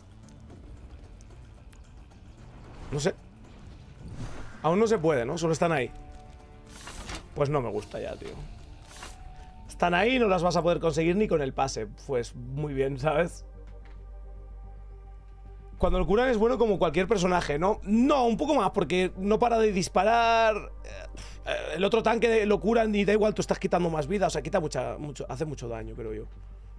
No sé. Aún no se puede, ¿no? Solo están ahí. Pues no me gusta ya, tío. Están ahí y no las vas a poder conseguir ni con el pase. Pues muy bien, ¿sabes? Cuando lo curan es bueno como cualquier personaje, ¿no? No, un poco más, porque no para de disparar. El otro tanque lo curan y da igual, tú estás quitando más vida. O sea, quita mucha, mucho, hace mucho daño, creo yo.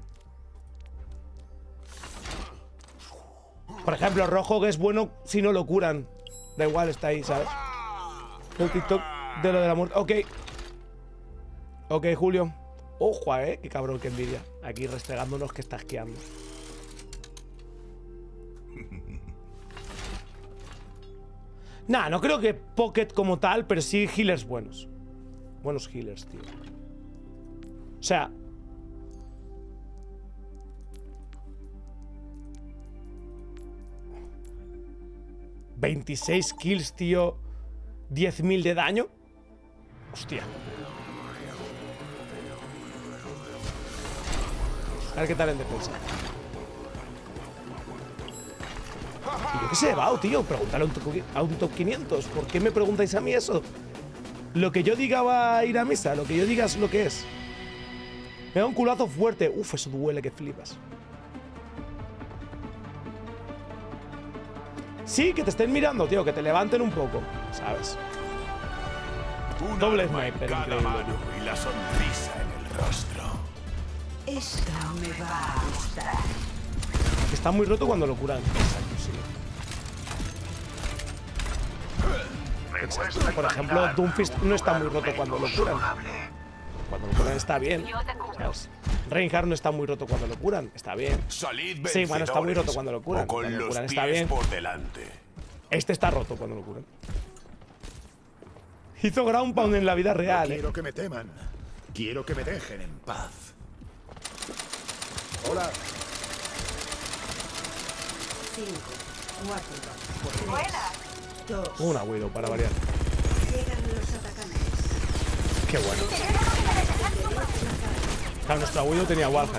Por ejemplo, rojo que es bueno si no lo curan. Da igual, está ahí, ¿sabes? El TikTok de lo de la muerte. Ok. Ok, Julio. Ojo, eh. Qué cabrón, qué envidia. Aquí restregándonos que está esquiando. Nah, no creo que Pocket como tal, pero sí healers buenos. Buenos healers, tío. O sea... veintiséis kills, tío. diez mil de daño. Hostia. A ver qué tal en defensa. Y yo qué sé, Bao, tío. Pregúntale a un, top, a un top quinientos. ¿Por qué me preguntáis a mí eso? Lo que yo diga va a ir a misa. Lo que yo diga es lo que es. Me da un culazo fuerte. Uf, eso duele que flipas. Sí, que te estén mirando, tío. Que te levanten un poco, ¿sabes? Un Doble arma en sniper, cada increíble, mano y la sonrisa en el rostro. Esto me va a gustar. Que está muy roto cuando lo curan. Exacto, sí. Exacto. Por ejemplo, Doomfist no está muy roto cuando lo curan. Cuando lo curan está bien. ¿Sabes? Reinhardt no está muy roto cuando lo curan. Está bien. Sí, bueno, está muy roto cuando lo curan. Cuando lo curan está bien. Este está roto cuando lo curan. Hizo ground pound en la vida real. No quiero eh. que me teman. Quiero que me dejen en paz. Hola. cinco, cuatro, tres, dos. Una Widow para variar. Llegan los atacantes. Qué bueno. Claro, nuestra Widow tenía wallhack.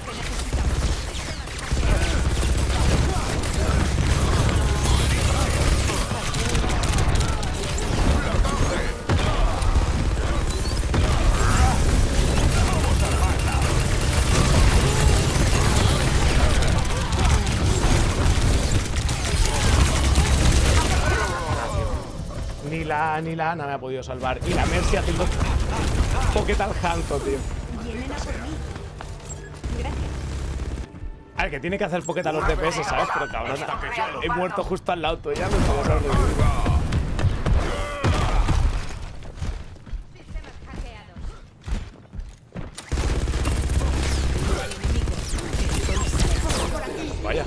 Ni la, ni la Ana me ha podido salvar. Y la Mercy haciendo pocket al Hanzo, tío. Vienen a por mí. Gracias. A ver, que tiene que hacer pocket a los D P S, ¿sabes? Pero cabrón, he muerto justo al lado tuyo. Ya me estamos hablando. Sistemas hackeados. Vaya.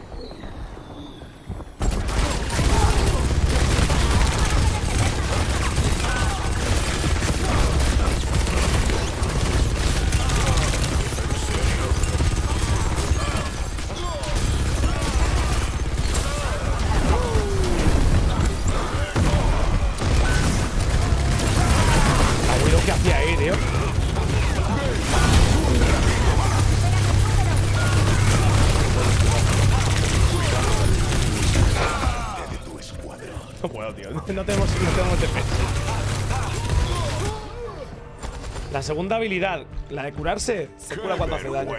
¿Qué hacía ahí, tío? No puedo, tío. No tenemos, no tenemos defensa. La segunda habilidad, la de curarse, se cura cuando hace daño.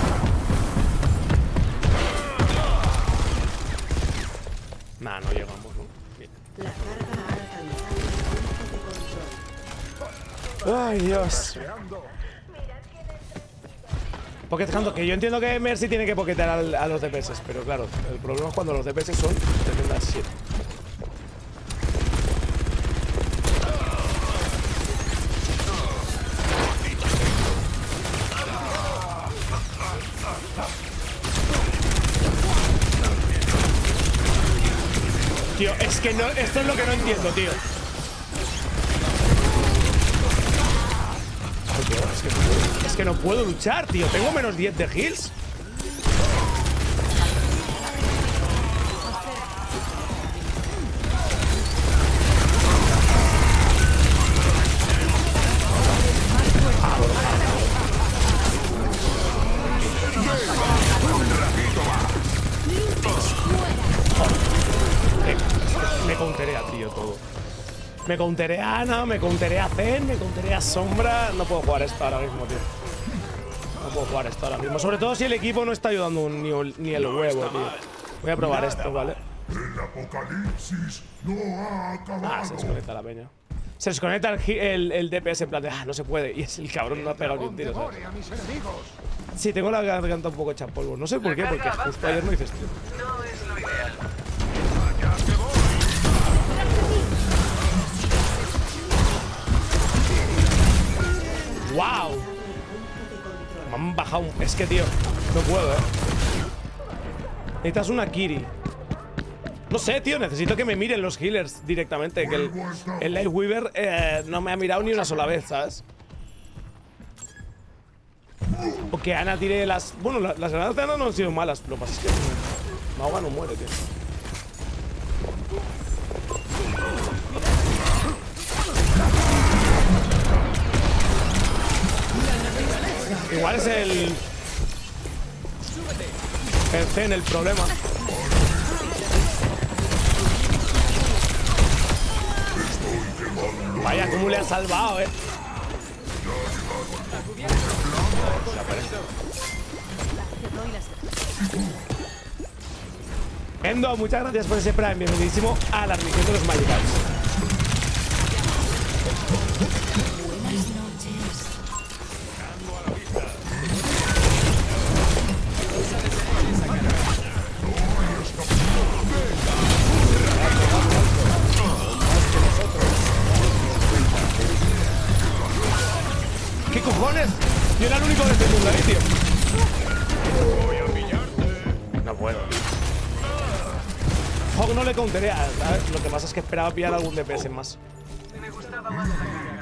Nah, no llegamos, ¿no? Bien. La carga ha alcanzado el punto de control. Ay, Dios. Poquetando, que yo entiendo que Mercy tiene que poquetear al, a los D P S, pero claro, el problema es cuando los D P S son tremendas shit. Tío, es que no, esto es lo que no entiendo, tío. Ay, tío, es, que no puedo, es que no puedo luchar, tío. Tengo menos diez de heals. Me counterea, tío, todo. Me counterea a Ana, me counterea a Zen, me counterea a Sombra. No puedo jugar esto ahora mismo, tío. No puedo jugar esto ahora mismo. Sobre todo si el equipo no está ayudando ni, ni el huevo, tío. Voy a probar esto, ¿vale? El apocalipsis no ha acabado. Ah, se desconecta la peña. Se desconecta el, el, el D P S en plan de, ah, no se puede. Y es el cabrón, no ha pegado ni un tiro, ¿sabes? Sí, tengo la garganta un poco hecha polvo. No sé por qué, porque justo ayer no hice stream. No es lo ideal. ¡Wow! Me han bajado un... Es que, tío, no puedo, ¿eh? Necesitas una Kiri. No sé, tío, necesito que me miren los healers directamente. Que el, el Lightweaver eh, no me ha mirado ni una sola vez, ¿sabes? O que Ana tire las... Bueno, la, las granadas de Ana no han sido malas. Lo que pasa es que Mauga no muere, tío. Igual es el... El Zen el problema. Vaya, cómo le ha salvado, eh. Endo, muchas gracias por ese Prime. Bienvenidísimo a la transmisión de los Magicals. Buenas noches. ¿Qué cojones? Yo era el único de este mundo ahí, tío. Voy a pillarte. No puedo. Hog no le counteré, ¿sabes? Lo que pasa es que esperaba pillar algún D P S más. Me gustaba más la cara.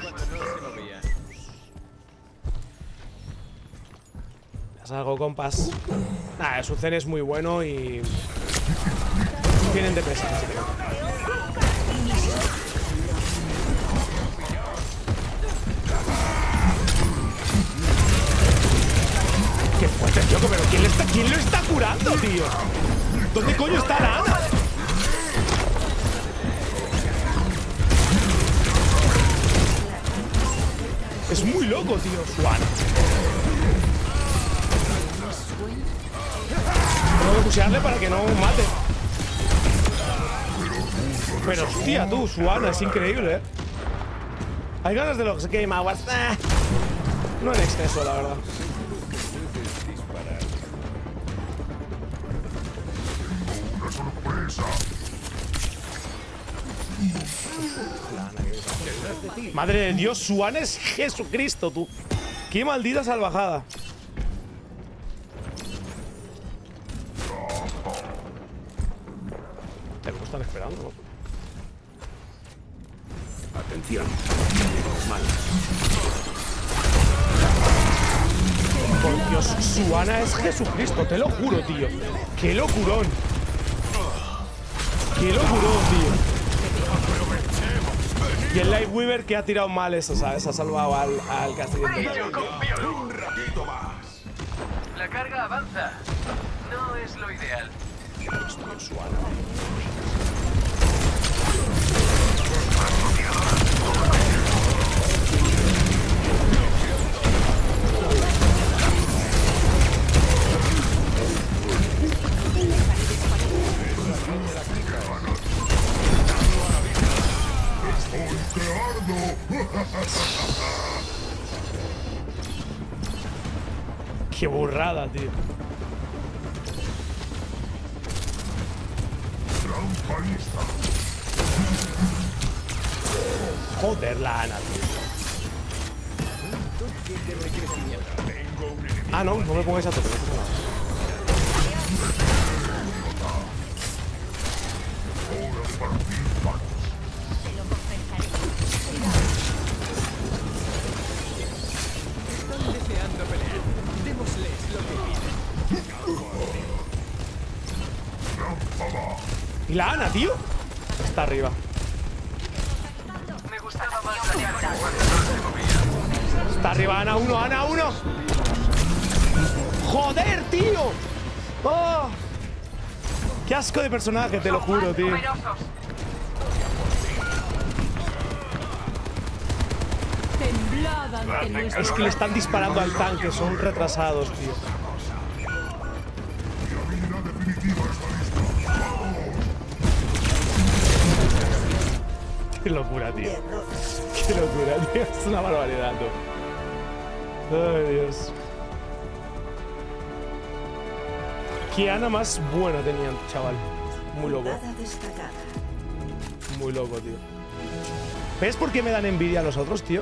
Ya salgo, compas. Nada, su Zen es muy bueno y... tienen D P S, así que no. Qué fuerte, tío, pero ¿quién, le está, ¿quién lo está curando, tío? ¿Dónde coño está la Ana? Es muy loco, tío, su Ana. Tengo que pushearle para que no mate. Pero hostia, tú, su Ana es increíble, ¿eh? Hay ganas de los Game Awards. Ah, no en exceso, la verdad. Madre de Dios, su Ana es Jesucristo, tú. Qué maldita salvajada. Te lo están esperando, ¿no? Atención. Mal. Por Dios, su Ana es Jesucristo, te lo juro, tío. Qué locurón. Qué locurón, tío. Y el Lightweaver que ha tirado mal eso, ¿sabes? Ha salvado al, al castillo. Yo confío. Un ratito más. La carga avanza. No es lo ideal. Su Ana. Qué burrada, tío. Joder, la Ana, tío. Ah, no, no me pongáis a tope, no pasa nada. Están deseando pelear. Démosles lo que piden. ¿Y la Ana, tío? Está arriba. Me gustaba más la carga. Está arriba, Ana uno, Ana uno. ¡Joder, tío! ¡Oh! ¡Qué asco de personaje, te lo juro, tío! Temblad ante nuestro... Es que le están disparando al tanque, son retrasados, tío. Qué locura, tío. Qué locura, tío. Es una barbaridad, tú. Ay, Dios. Qué Ana más buena tenían, chaval. Muy loco. Jugada destacada. Muy loco, tío. ¿Ves por qué me dan envidia a los otros, tío?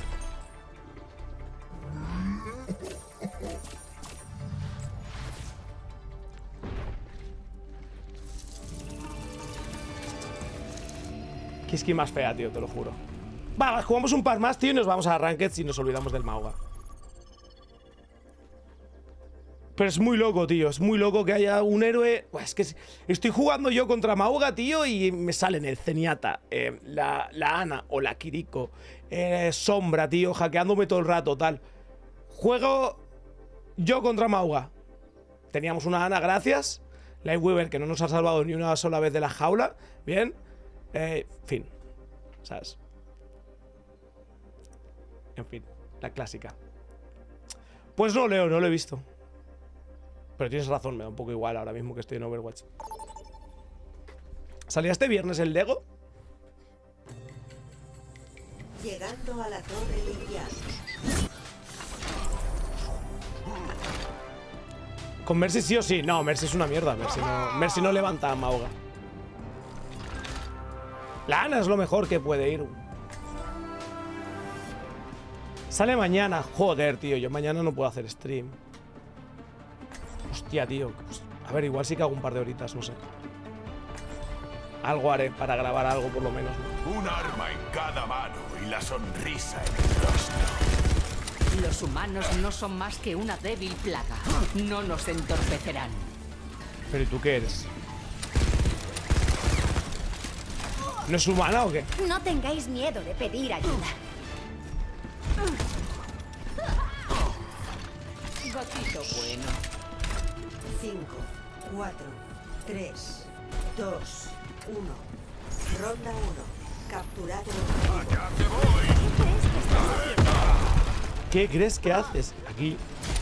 Qué skin más fea, tío, te lo juro. Va, jugamos un par más, tío, y nos vamos a Ranked y nos olvidamos del Mauga. Pero es muy loco, tío. Es muy loco que haya un héroe... Buah, es que estoy jugando yo contra Mauga, tío, y me salen el Zenyatta, eh, la, la Ana o la Kiriko, eh, Sombra, tío, hackeándome todo el rato, tal. Juego yo contra Mauga. Teníamos una Ana, gracias. Lightweaver, que no nos ha salvado ni una sola vez de la jaula. Bien. Eh, fin. ¿Sabes? En fin, la clásica. Pues no, Leo, no lo he visto. Pero tienes razón, me da un poco igual ahora mismo que estoy en Overwatch. ¿Salía este viernes el Lego? Llegando a la torre limpiada. ¿Con Mercy sí o sí? No, Mercy es una mierda. Mercy no, Mercy no levanta a Mauga. La Ana es lo mejor que puede ir. Sale mañana. Joder, tío, yo mañana no puedo hacer stream. Hostia, tío. Pues, a ver, igual sí que hago un par de horitas, no sé. Algo haré para grabar algo, por lo menos, ¿no? Un arma en cada mano y la sonrisa en el rostro. Los humanos no son más que una débil plaga. No nos entorpecerán. Pero ¿y tú qué eres? ¿No es humana o qué? No tengáis miedo de pedir ayuda. Gatito bueno. cinco, cuatro, tres, dos, uno. Ronda uno. Capturado el objetivo. ¿Qué crees que haces aquí?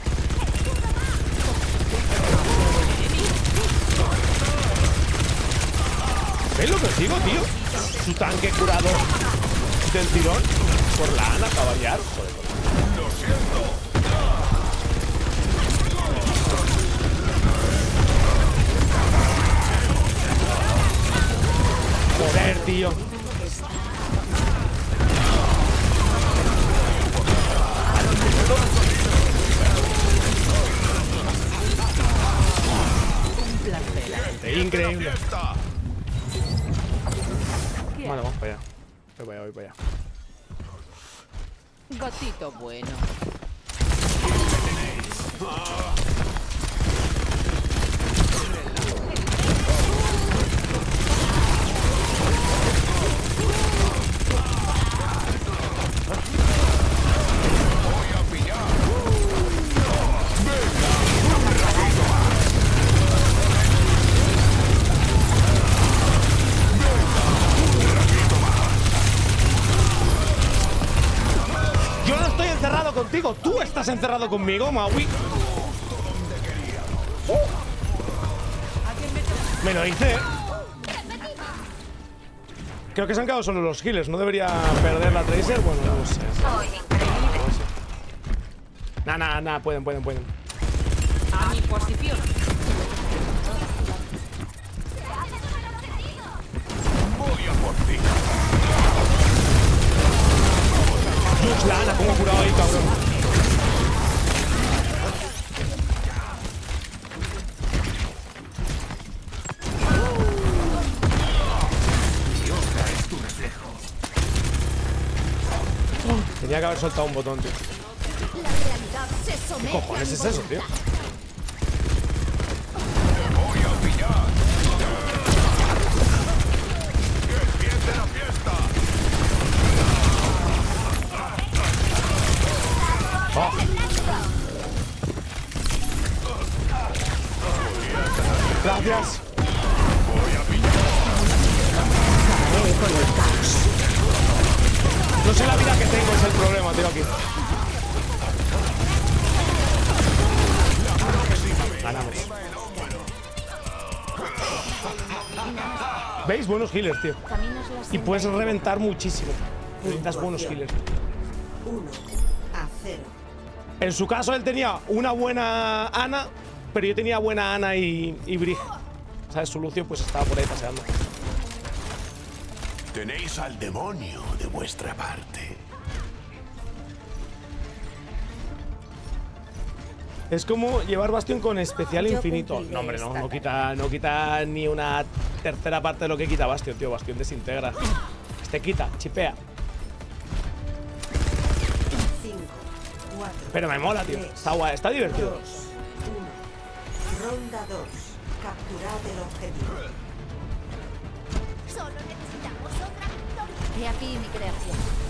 ¿Ves lo que os digo, tío? Su tanque curado del tirón por la Ana para variar. Joder. ¡Lo siento! Joder, tío. Increíble. Vale, vamos para allá. Voy para allá, voy para allá. Gatito bueno. Yo no estoy encerrado contigo, tú estás encerrado conmigo, Maui. Uh. Me lo hice. Creo que se han quedado solo los healers. No debería perder la Tracer. Bueno, no sé. Nah, nah, nah, pueden, pueden, pueden. A mi posición. Voy a por ti. Dios, la Ana, cómo ha curado ahí, cabrón. Oh, tenía que haber soltado un botón, tío. La realidad se ¿Qué somete cojones a es mi eso, tío? Voy a pillar. ¡Que empiece la fiesta! Oh. Gracias. Voy a pillar. No sé la vida que tengo, es el problema, tío, aquí. Ganamos. ¿Veis? Buenos healers, tío. Caminos la Y senda puedes y- reventar muchísimo. Necesitas buenos healers. uno a cero. En su caso, él tenía una buena Ana, pero yo tenía buena Ana y, y Brig. ¿Sabes? Su Lucio pues estaba por ahí paseando. Tenéis al demonio de vuestra parte. Es como llevar Bastion con especial Yo infinito. cumpliré No, hombre, no, esta no quita, no quita ni una tercera parte de lo que quita Bastion, tío. Bastion desintegra. Este quita, chipea. cinco, cuatro. Pero me mola, tío. Está guay, está divertido. dos, uno. Ronda dos. Capturad el objetivo. Solo necesitamos otra victoria. He aquí mi creación.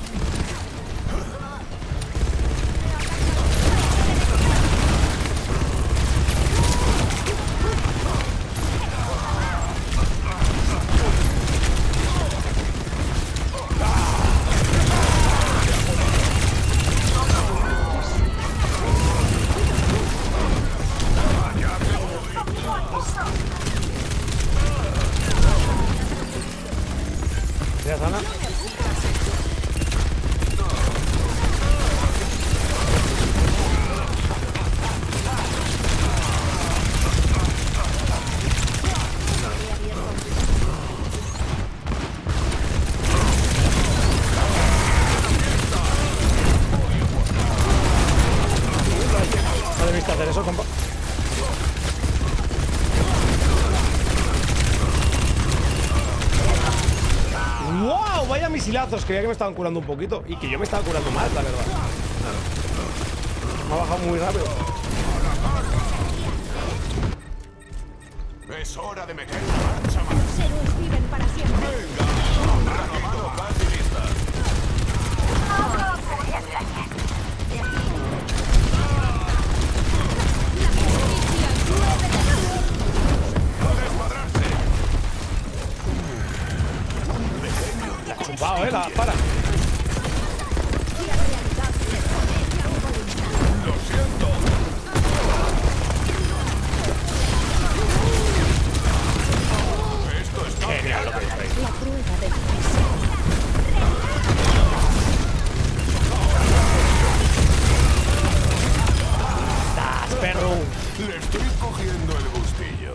¿Gracias, Ana? visto hacer eso, compa? ¡Wow! Vaya misilazos. Creía que me estaban curando un poquito. Y que yo me estaba curando más, la verdad. Me ha bajado muy rápido. Es hora de meter la marcha más. Los héroes viven para siempre. Venga, rápido, casi lista. ¡A descuadrarse! La ha chupado, eh. La para. ¡Lo siento! Esto está Genial lo que dice. La prueba de la ¡Das, perro! Le estoy cogiendo el gustillo.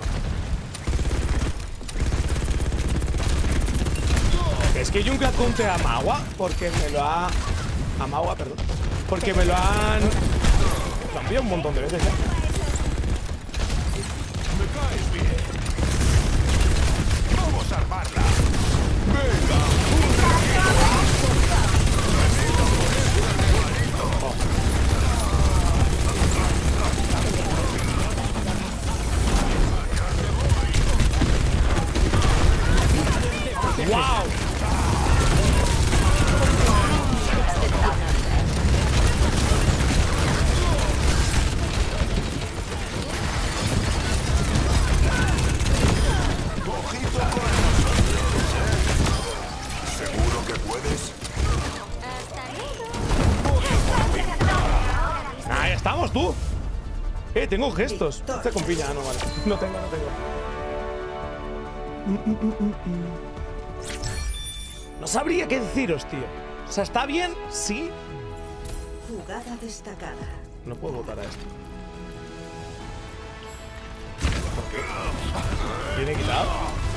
Es que Junkrat conte a Magua porque me lo ha... A Magua, perdón. Porque me lo han... Lo han pillado un montón de veces ya. Me caes bien. Vamos a armarla. Venga. ¡Wow! ¿Seguro que puedes? Ahí estamos, tú. Eh, tengo gestos. Este con piña, no, vale. No tengo, no tengo. Mm, mm, mm, mm. No sabría qué deciros, tío. O sea, ¿está bien? Sí. Jugada destacada. No puedo votar a esto. ¿Viene quitado?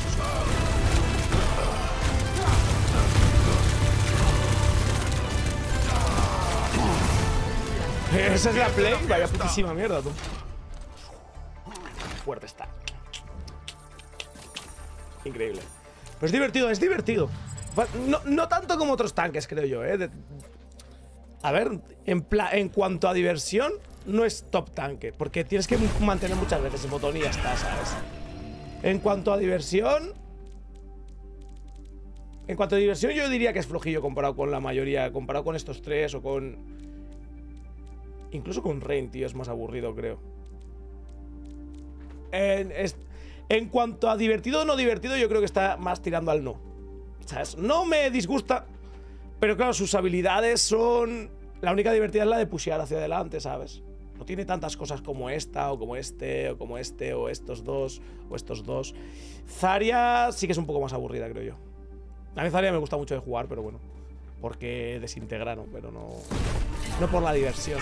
Esa es la play. Vaya putísima mierda, tú. Fuerte está. Increíble. Pero es divertido, es divertido. No, no tanto como otros tanques, creo yo, ¿eh? De, a ver, en, pla, en cuanto a diversión, no es top tanque. Porque tienes que mantener muchas veces el botón y ya está, ¿sabes? En cuanto a diversión... En cuanto a diversión, yo diría que es flojillo comparado con la mayoría. Comparado con estos tres o con... Incluso con Rain, tío, es más aburrido, creo. En, es, en cuanto a divertido o no divertido, yo creo que está más tirando al no. ¿Sabes? No me disgusta, pero claro, sus habilidades son... La única divertida es la de pushear hacia adelante, ¿sabes? No tiene tantas cosas como esta, o como este, o como este, o estos dos, o estos dos. Zarya sí que es un poco más aburrida, creo yo. A mí Zarya me gusta mucho de jugar, pero bueno, porque desintegraron, pero no... No por la diversión.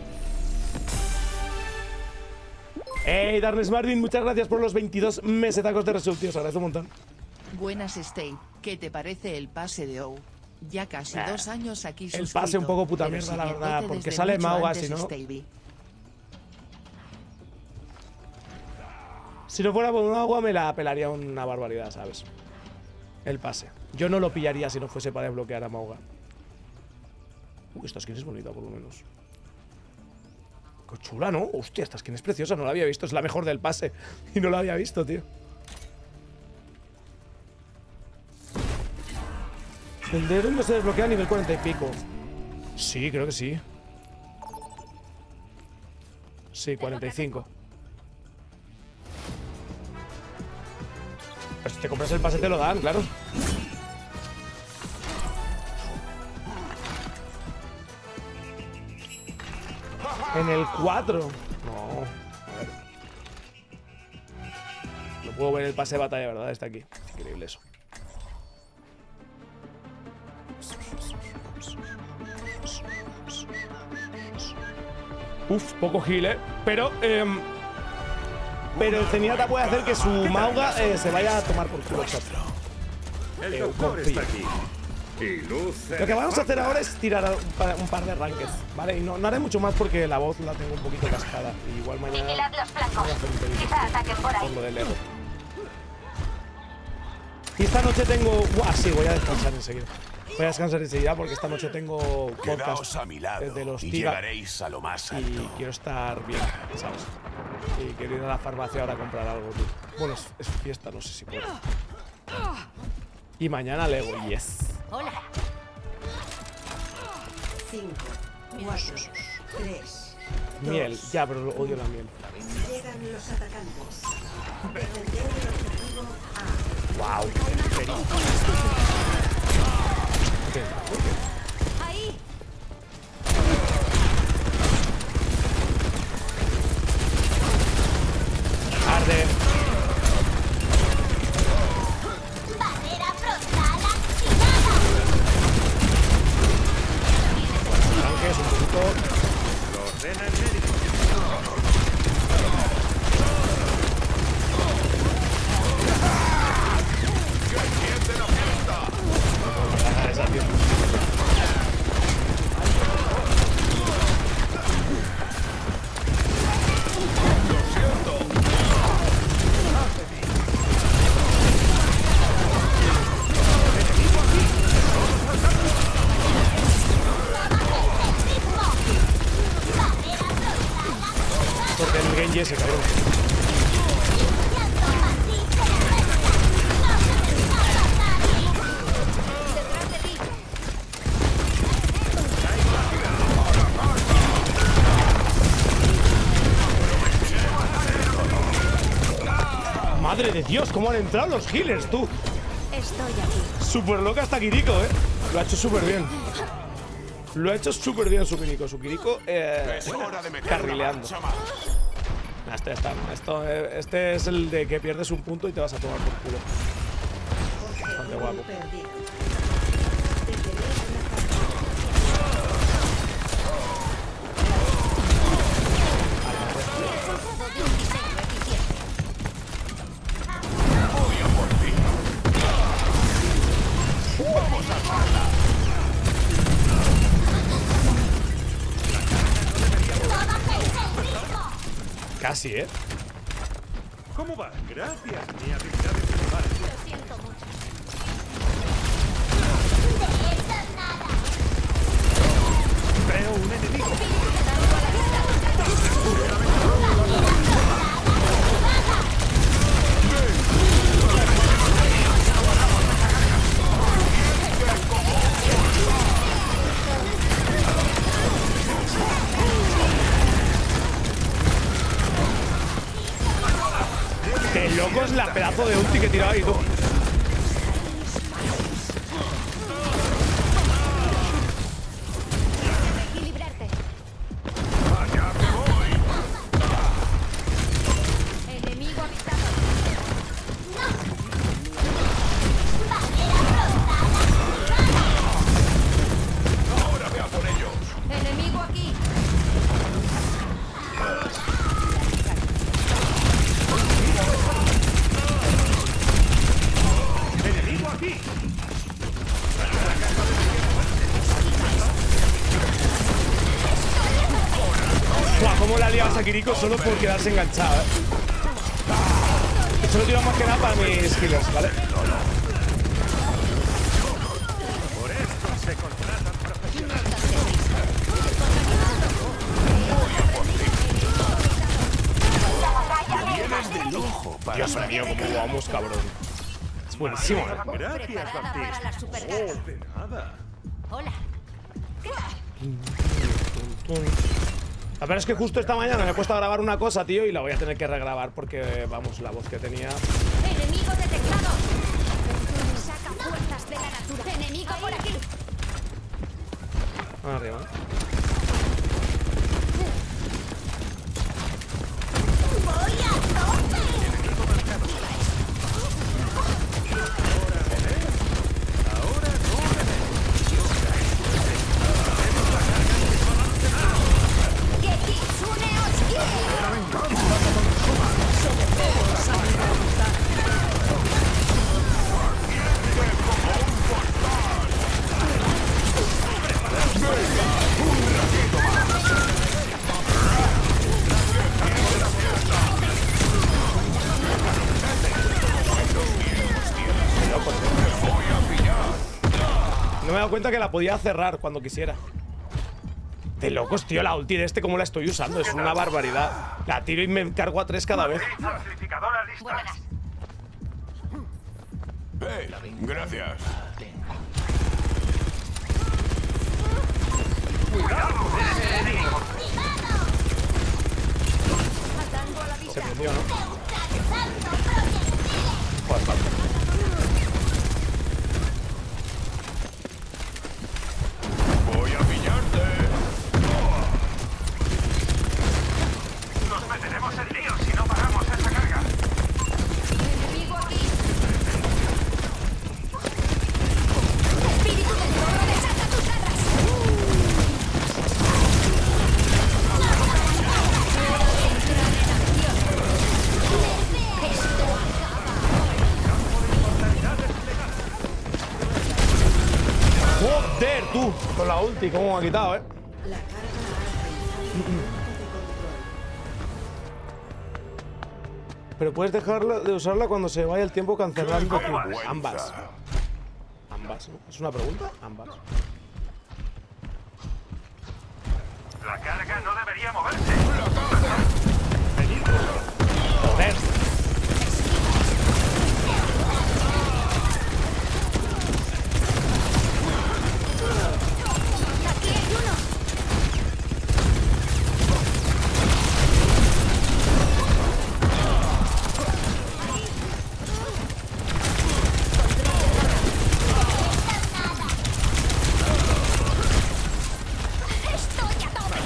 Hey, Darnes Marvin, muchas gracias por los veintidós mesetacos de resub, tío, os agradezco un montón. Buenas, Stay. ¿Qué te parece el pase de O W? Ya casi Nah, dos años aquí el suscrito, pase un poco puta pero mierda, la siguiéndote verdad, porque desde sale mucho Mauga, antes, si no- Stavey. Si no fuera por un agua, me la pelaría una barbaridad, ¿sabes? El pase. Yo no lo pillaría si no fuese para desbloquear a Mauga. Uy, esta skin es bonita, por lo menos. Qué chula, ¿no? Hostia, esta skin es preciosa, no la había visto. Es la mejor del pase. Y no la había visto, tío. El de no se desbloquea a nivel cuarenta y pico. Sí, creo que sí. Sí, cuarenta y cinco. Pues si te compras el pase te lo dan, claro. En el cuatro. No, a ver. No puedo ver el pase de batalla, ¿verdad? Está aquí. Increíble eso. Uf, poco heal, ¿eh? Pero, eh, pero el Zenyatta puede hacer que su Mauga eh, se vaya a tomar por culo. El Eh, doctor confío. está aquí. Y luce Lo que vamos a hacer de ahora es tirar un par, un par de rankeds, ¿vale? Y no, no haré mucho más porque la voz la tengo un poquito cascada. Y igual mañana Vigilad los flancos. voy a hacer un pelito Quizá ataquen por ahí. por lo del ego. Y esta noche tengo... Buah, sí, voy a descansar enseguida. Voy a descansar enseguida porque esta noche tengo Quedaos podcast a mi lado de los y Tiga llegaréis a lo más y alto. quiero estar bien, ¿sabes? Y quiero ir a la farmacia ahora a comprar algo, tío. Bueno, es, es fiesta, no sé si puedo. Y mañana Lego, yes. Hola. cinco, cuatro, tres, Miel, ya, pero lo- odio la miel. Llegan los atacantes. Defender el objetivo A. Wow. Ahí. Arde. Barrera frontal activada. Tanques un poquito. lo ordena el médico. Ah, esa, tío. Porque el Genji ese, cabrón. Detrás de ti. Madre de Dios, cómo han entrado los healers, tú. Estoy aquí. Súper loca hasta Kiriko, eh. Lo ha hecho súper bien. Lo ha hecho súper bien su Kiriko. Su Kiriko, eh, Es hora de meter carrileando. una marcha más. Nah, este, ya está. Esto, eh, este es el de que pierdes un punto y te vas a tomar por culo. Bastante guapo. Perdido. Detener la Resultado de un diseño eficiente. Casi, eh. ¿Cómo va? Gracias, mi habilidad de filmar. Lo siento mucho. Veo un enemigo. Tanto a la vista. Qué loco es la pedazo de ulti que he tirado ahí, tú. Equilibrarte. Enemigo avistado. Ahora vea por ellos. Enemigo aquí. ¡Enemigo aquí! Buah, cómo la liabas a Kiriko solo por quedarse enganchado, eh. Esto lo tiro más que nada para mis healers, ¿vale? Por esto se contratan profesionales. Vienes de lujo para Dios mío, cómo vamos, cabrón. Es buenísimo, eh. Gracias, Preparada Baptiste. para la supergarra. Oh, de nada. Hola. La verdad es que justo esta mañana me he puesto a grabar una cosa, tío, y la voy a tener que regrabar porque, vamos, la voz que tenía... Enemigo detectado. Saca fuerzas de la naturaleza. Enemigo por aquí. Arriba, ¿no? Voy a tope. Gekitsune Oshiki. dado cuenta que la podía cerrar cuando quisiera. De locos, tío, la ulti de este, como la estoy usando. Es una barbaridad. La tiro y me cargo a tres cada vez. Hey, gracias. Se prendió, ¿no? Joder, Voy a pillarte. Nos meteremos en lío si no paramos esa carga. Enemigo aquí. Espíritu del zorro, desata tus garras. Joder, tú. Con la ulti, cómo me ha quitado, eh. La carga ha alcanzado el punto de control. Pero puedes dejarla de usarla cuando se vaya el tiempo cancelando. vergüenza. Ambas. Ambas, ¿no? ¿Es una pregunta? Ambas. La carga no debería moverse. Joder. Aquí hay uno. Estoy a tope.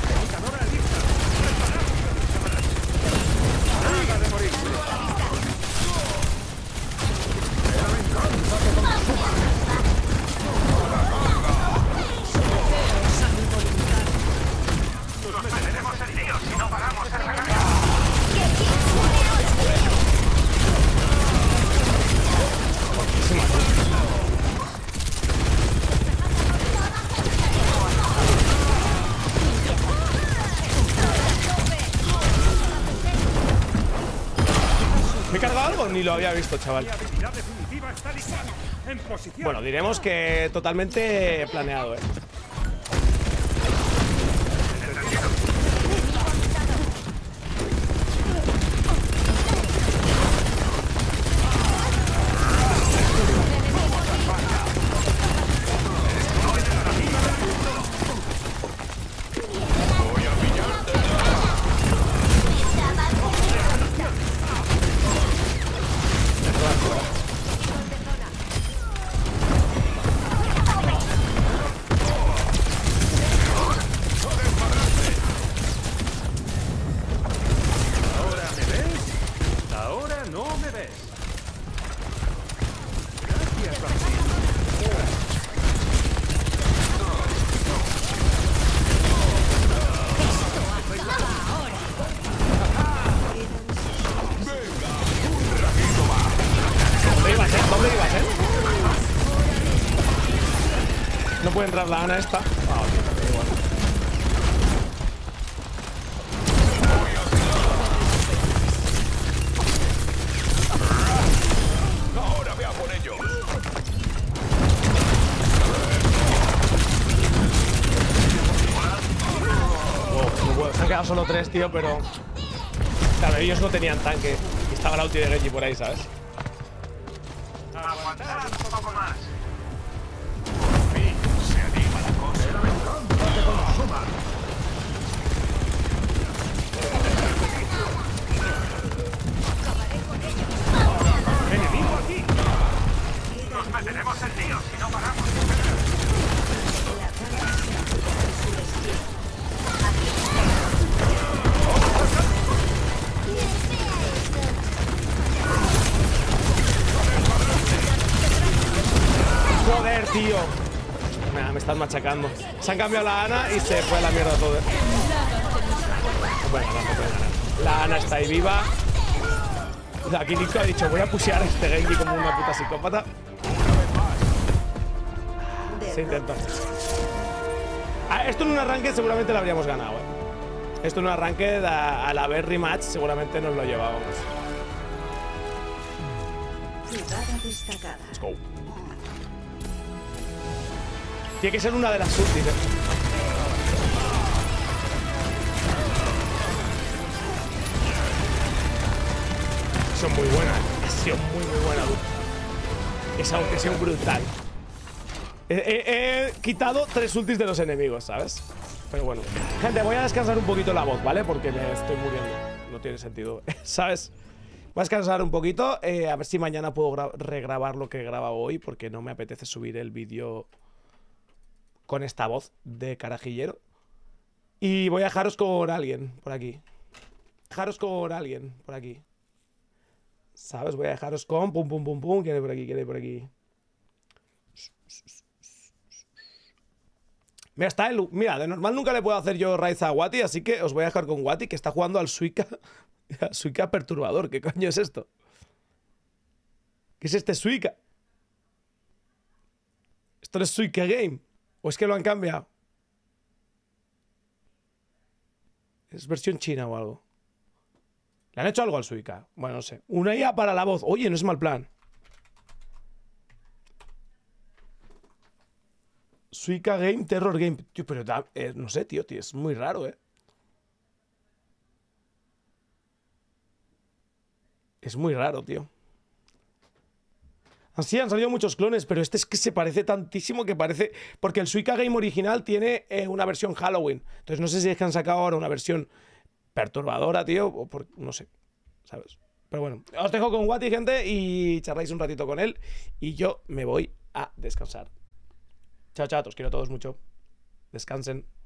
Nos meteremos en lío si no paramos esa carga. ¿Me he cargado algo? Ni lo había visto, chaval. La habilidad definitiva está lista. En posición. Bueno, diremos que totalmente planeado, eh. Voy a pillarte. ¿Ahora me ves? Ahora no me ves. Gracias, Baxi. ¿Dónde ibas, eh? ¿Dónde ibas, eh? No puede entrar la Ana esta. Ah, ok, da igual. Ahora vea por ellos. Oh, no puedo. Se han quedado solo tres, tío, pero... Claro, ellos no tenían tanque. Y estaba la ulti de Genji por ahí, ¿sabes? Aguantar un poco más. Se anima la cosa. ¡Enemigo aquí! Nos meteremos en lío si no paramos. La carga se ajusta en su destino. Joder, tío. Nah, me están machacando. Se han cambiado la Ana y se fue a la mierda todo. ¿eh? No pueden ganar, no pueden ganar. La Ana está ahí viva. Aquí Nico ha dicho, voy a pushear a este Genji como una puta psicópata. Se intenta. Ah, esto en un arranque seguramente lo habríamos ganado, ¿eh? Esto en un arranque, a- al haber rematch, seguramente nos lo llevábamos. Jugada destacada. Let's go. Tiene que ser una de las ultis, eh. Son muy buenas. Ha sido muy, muy buena, dude. Esa ulti ha sido brutal. He, he, he quitado tres ultis de los enemigos, ¿sabes? Pero bueno. Gente, voy a descansar un poquito la voz, ¿vale? Porque me estoy muriendo. No tiene sentido, ¿sabes? Voy a descansar un poquito. Eh, a ver si mañana puedo regrabar lo que he grabado hoy. Porque no me apetece subir el vídeo con esta voz de carajillero. Y voy a dejaros con alguien por aquí. Dejaros con alguien por aquí. ¿Sabes? Voy a dejaros con pum, pum, pum, pum. ¿Quién hay por aquí? ¿Quién hay por aquí? Mira, está el... Mira, de normal nunca le puedo hacer yo raíz a Wati, así que os voy a dejar con Wati, que está jugando al Suika. Al Suika perturbador. ¿Qué coño es esto? ¿Qué es este Suika? ¿Esto no es Suika Game? ¿O es que lo han cambiado? ¿Es versión china o algo? ¿Le han hecho algo al Suika? Bueno, no sé. Una I A para la voz. Oye, no es mal plan. Suika Game, Terror Game. Tío, pero eh, no sé, tío, tío. Es muy raro, ¿eh? Es muy raro, tío. Así han salido muchos clones, pero este es que se parece tantísimo que parece... Porque el Suika Game original tiene eh, una versión Halloween. Entonces no sé si es que han sacado ahora una versión perturbadora, tío, o por... no sé, ¿sabes? Pero bueno, os dejo con Wati, gente, y charláis un ratito con él. Y yo me voy a descansar. Chao, chao, os quiero a todos mucho. Descansen.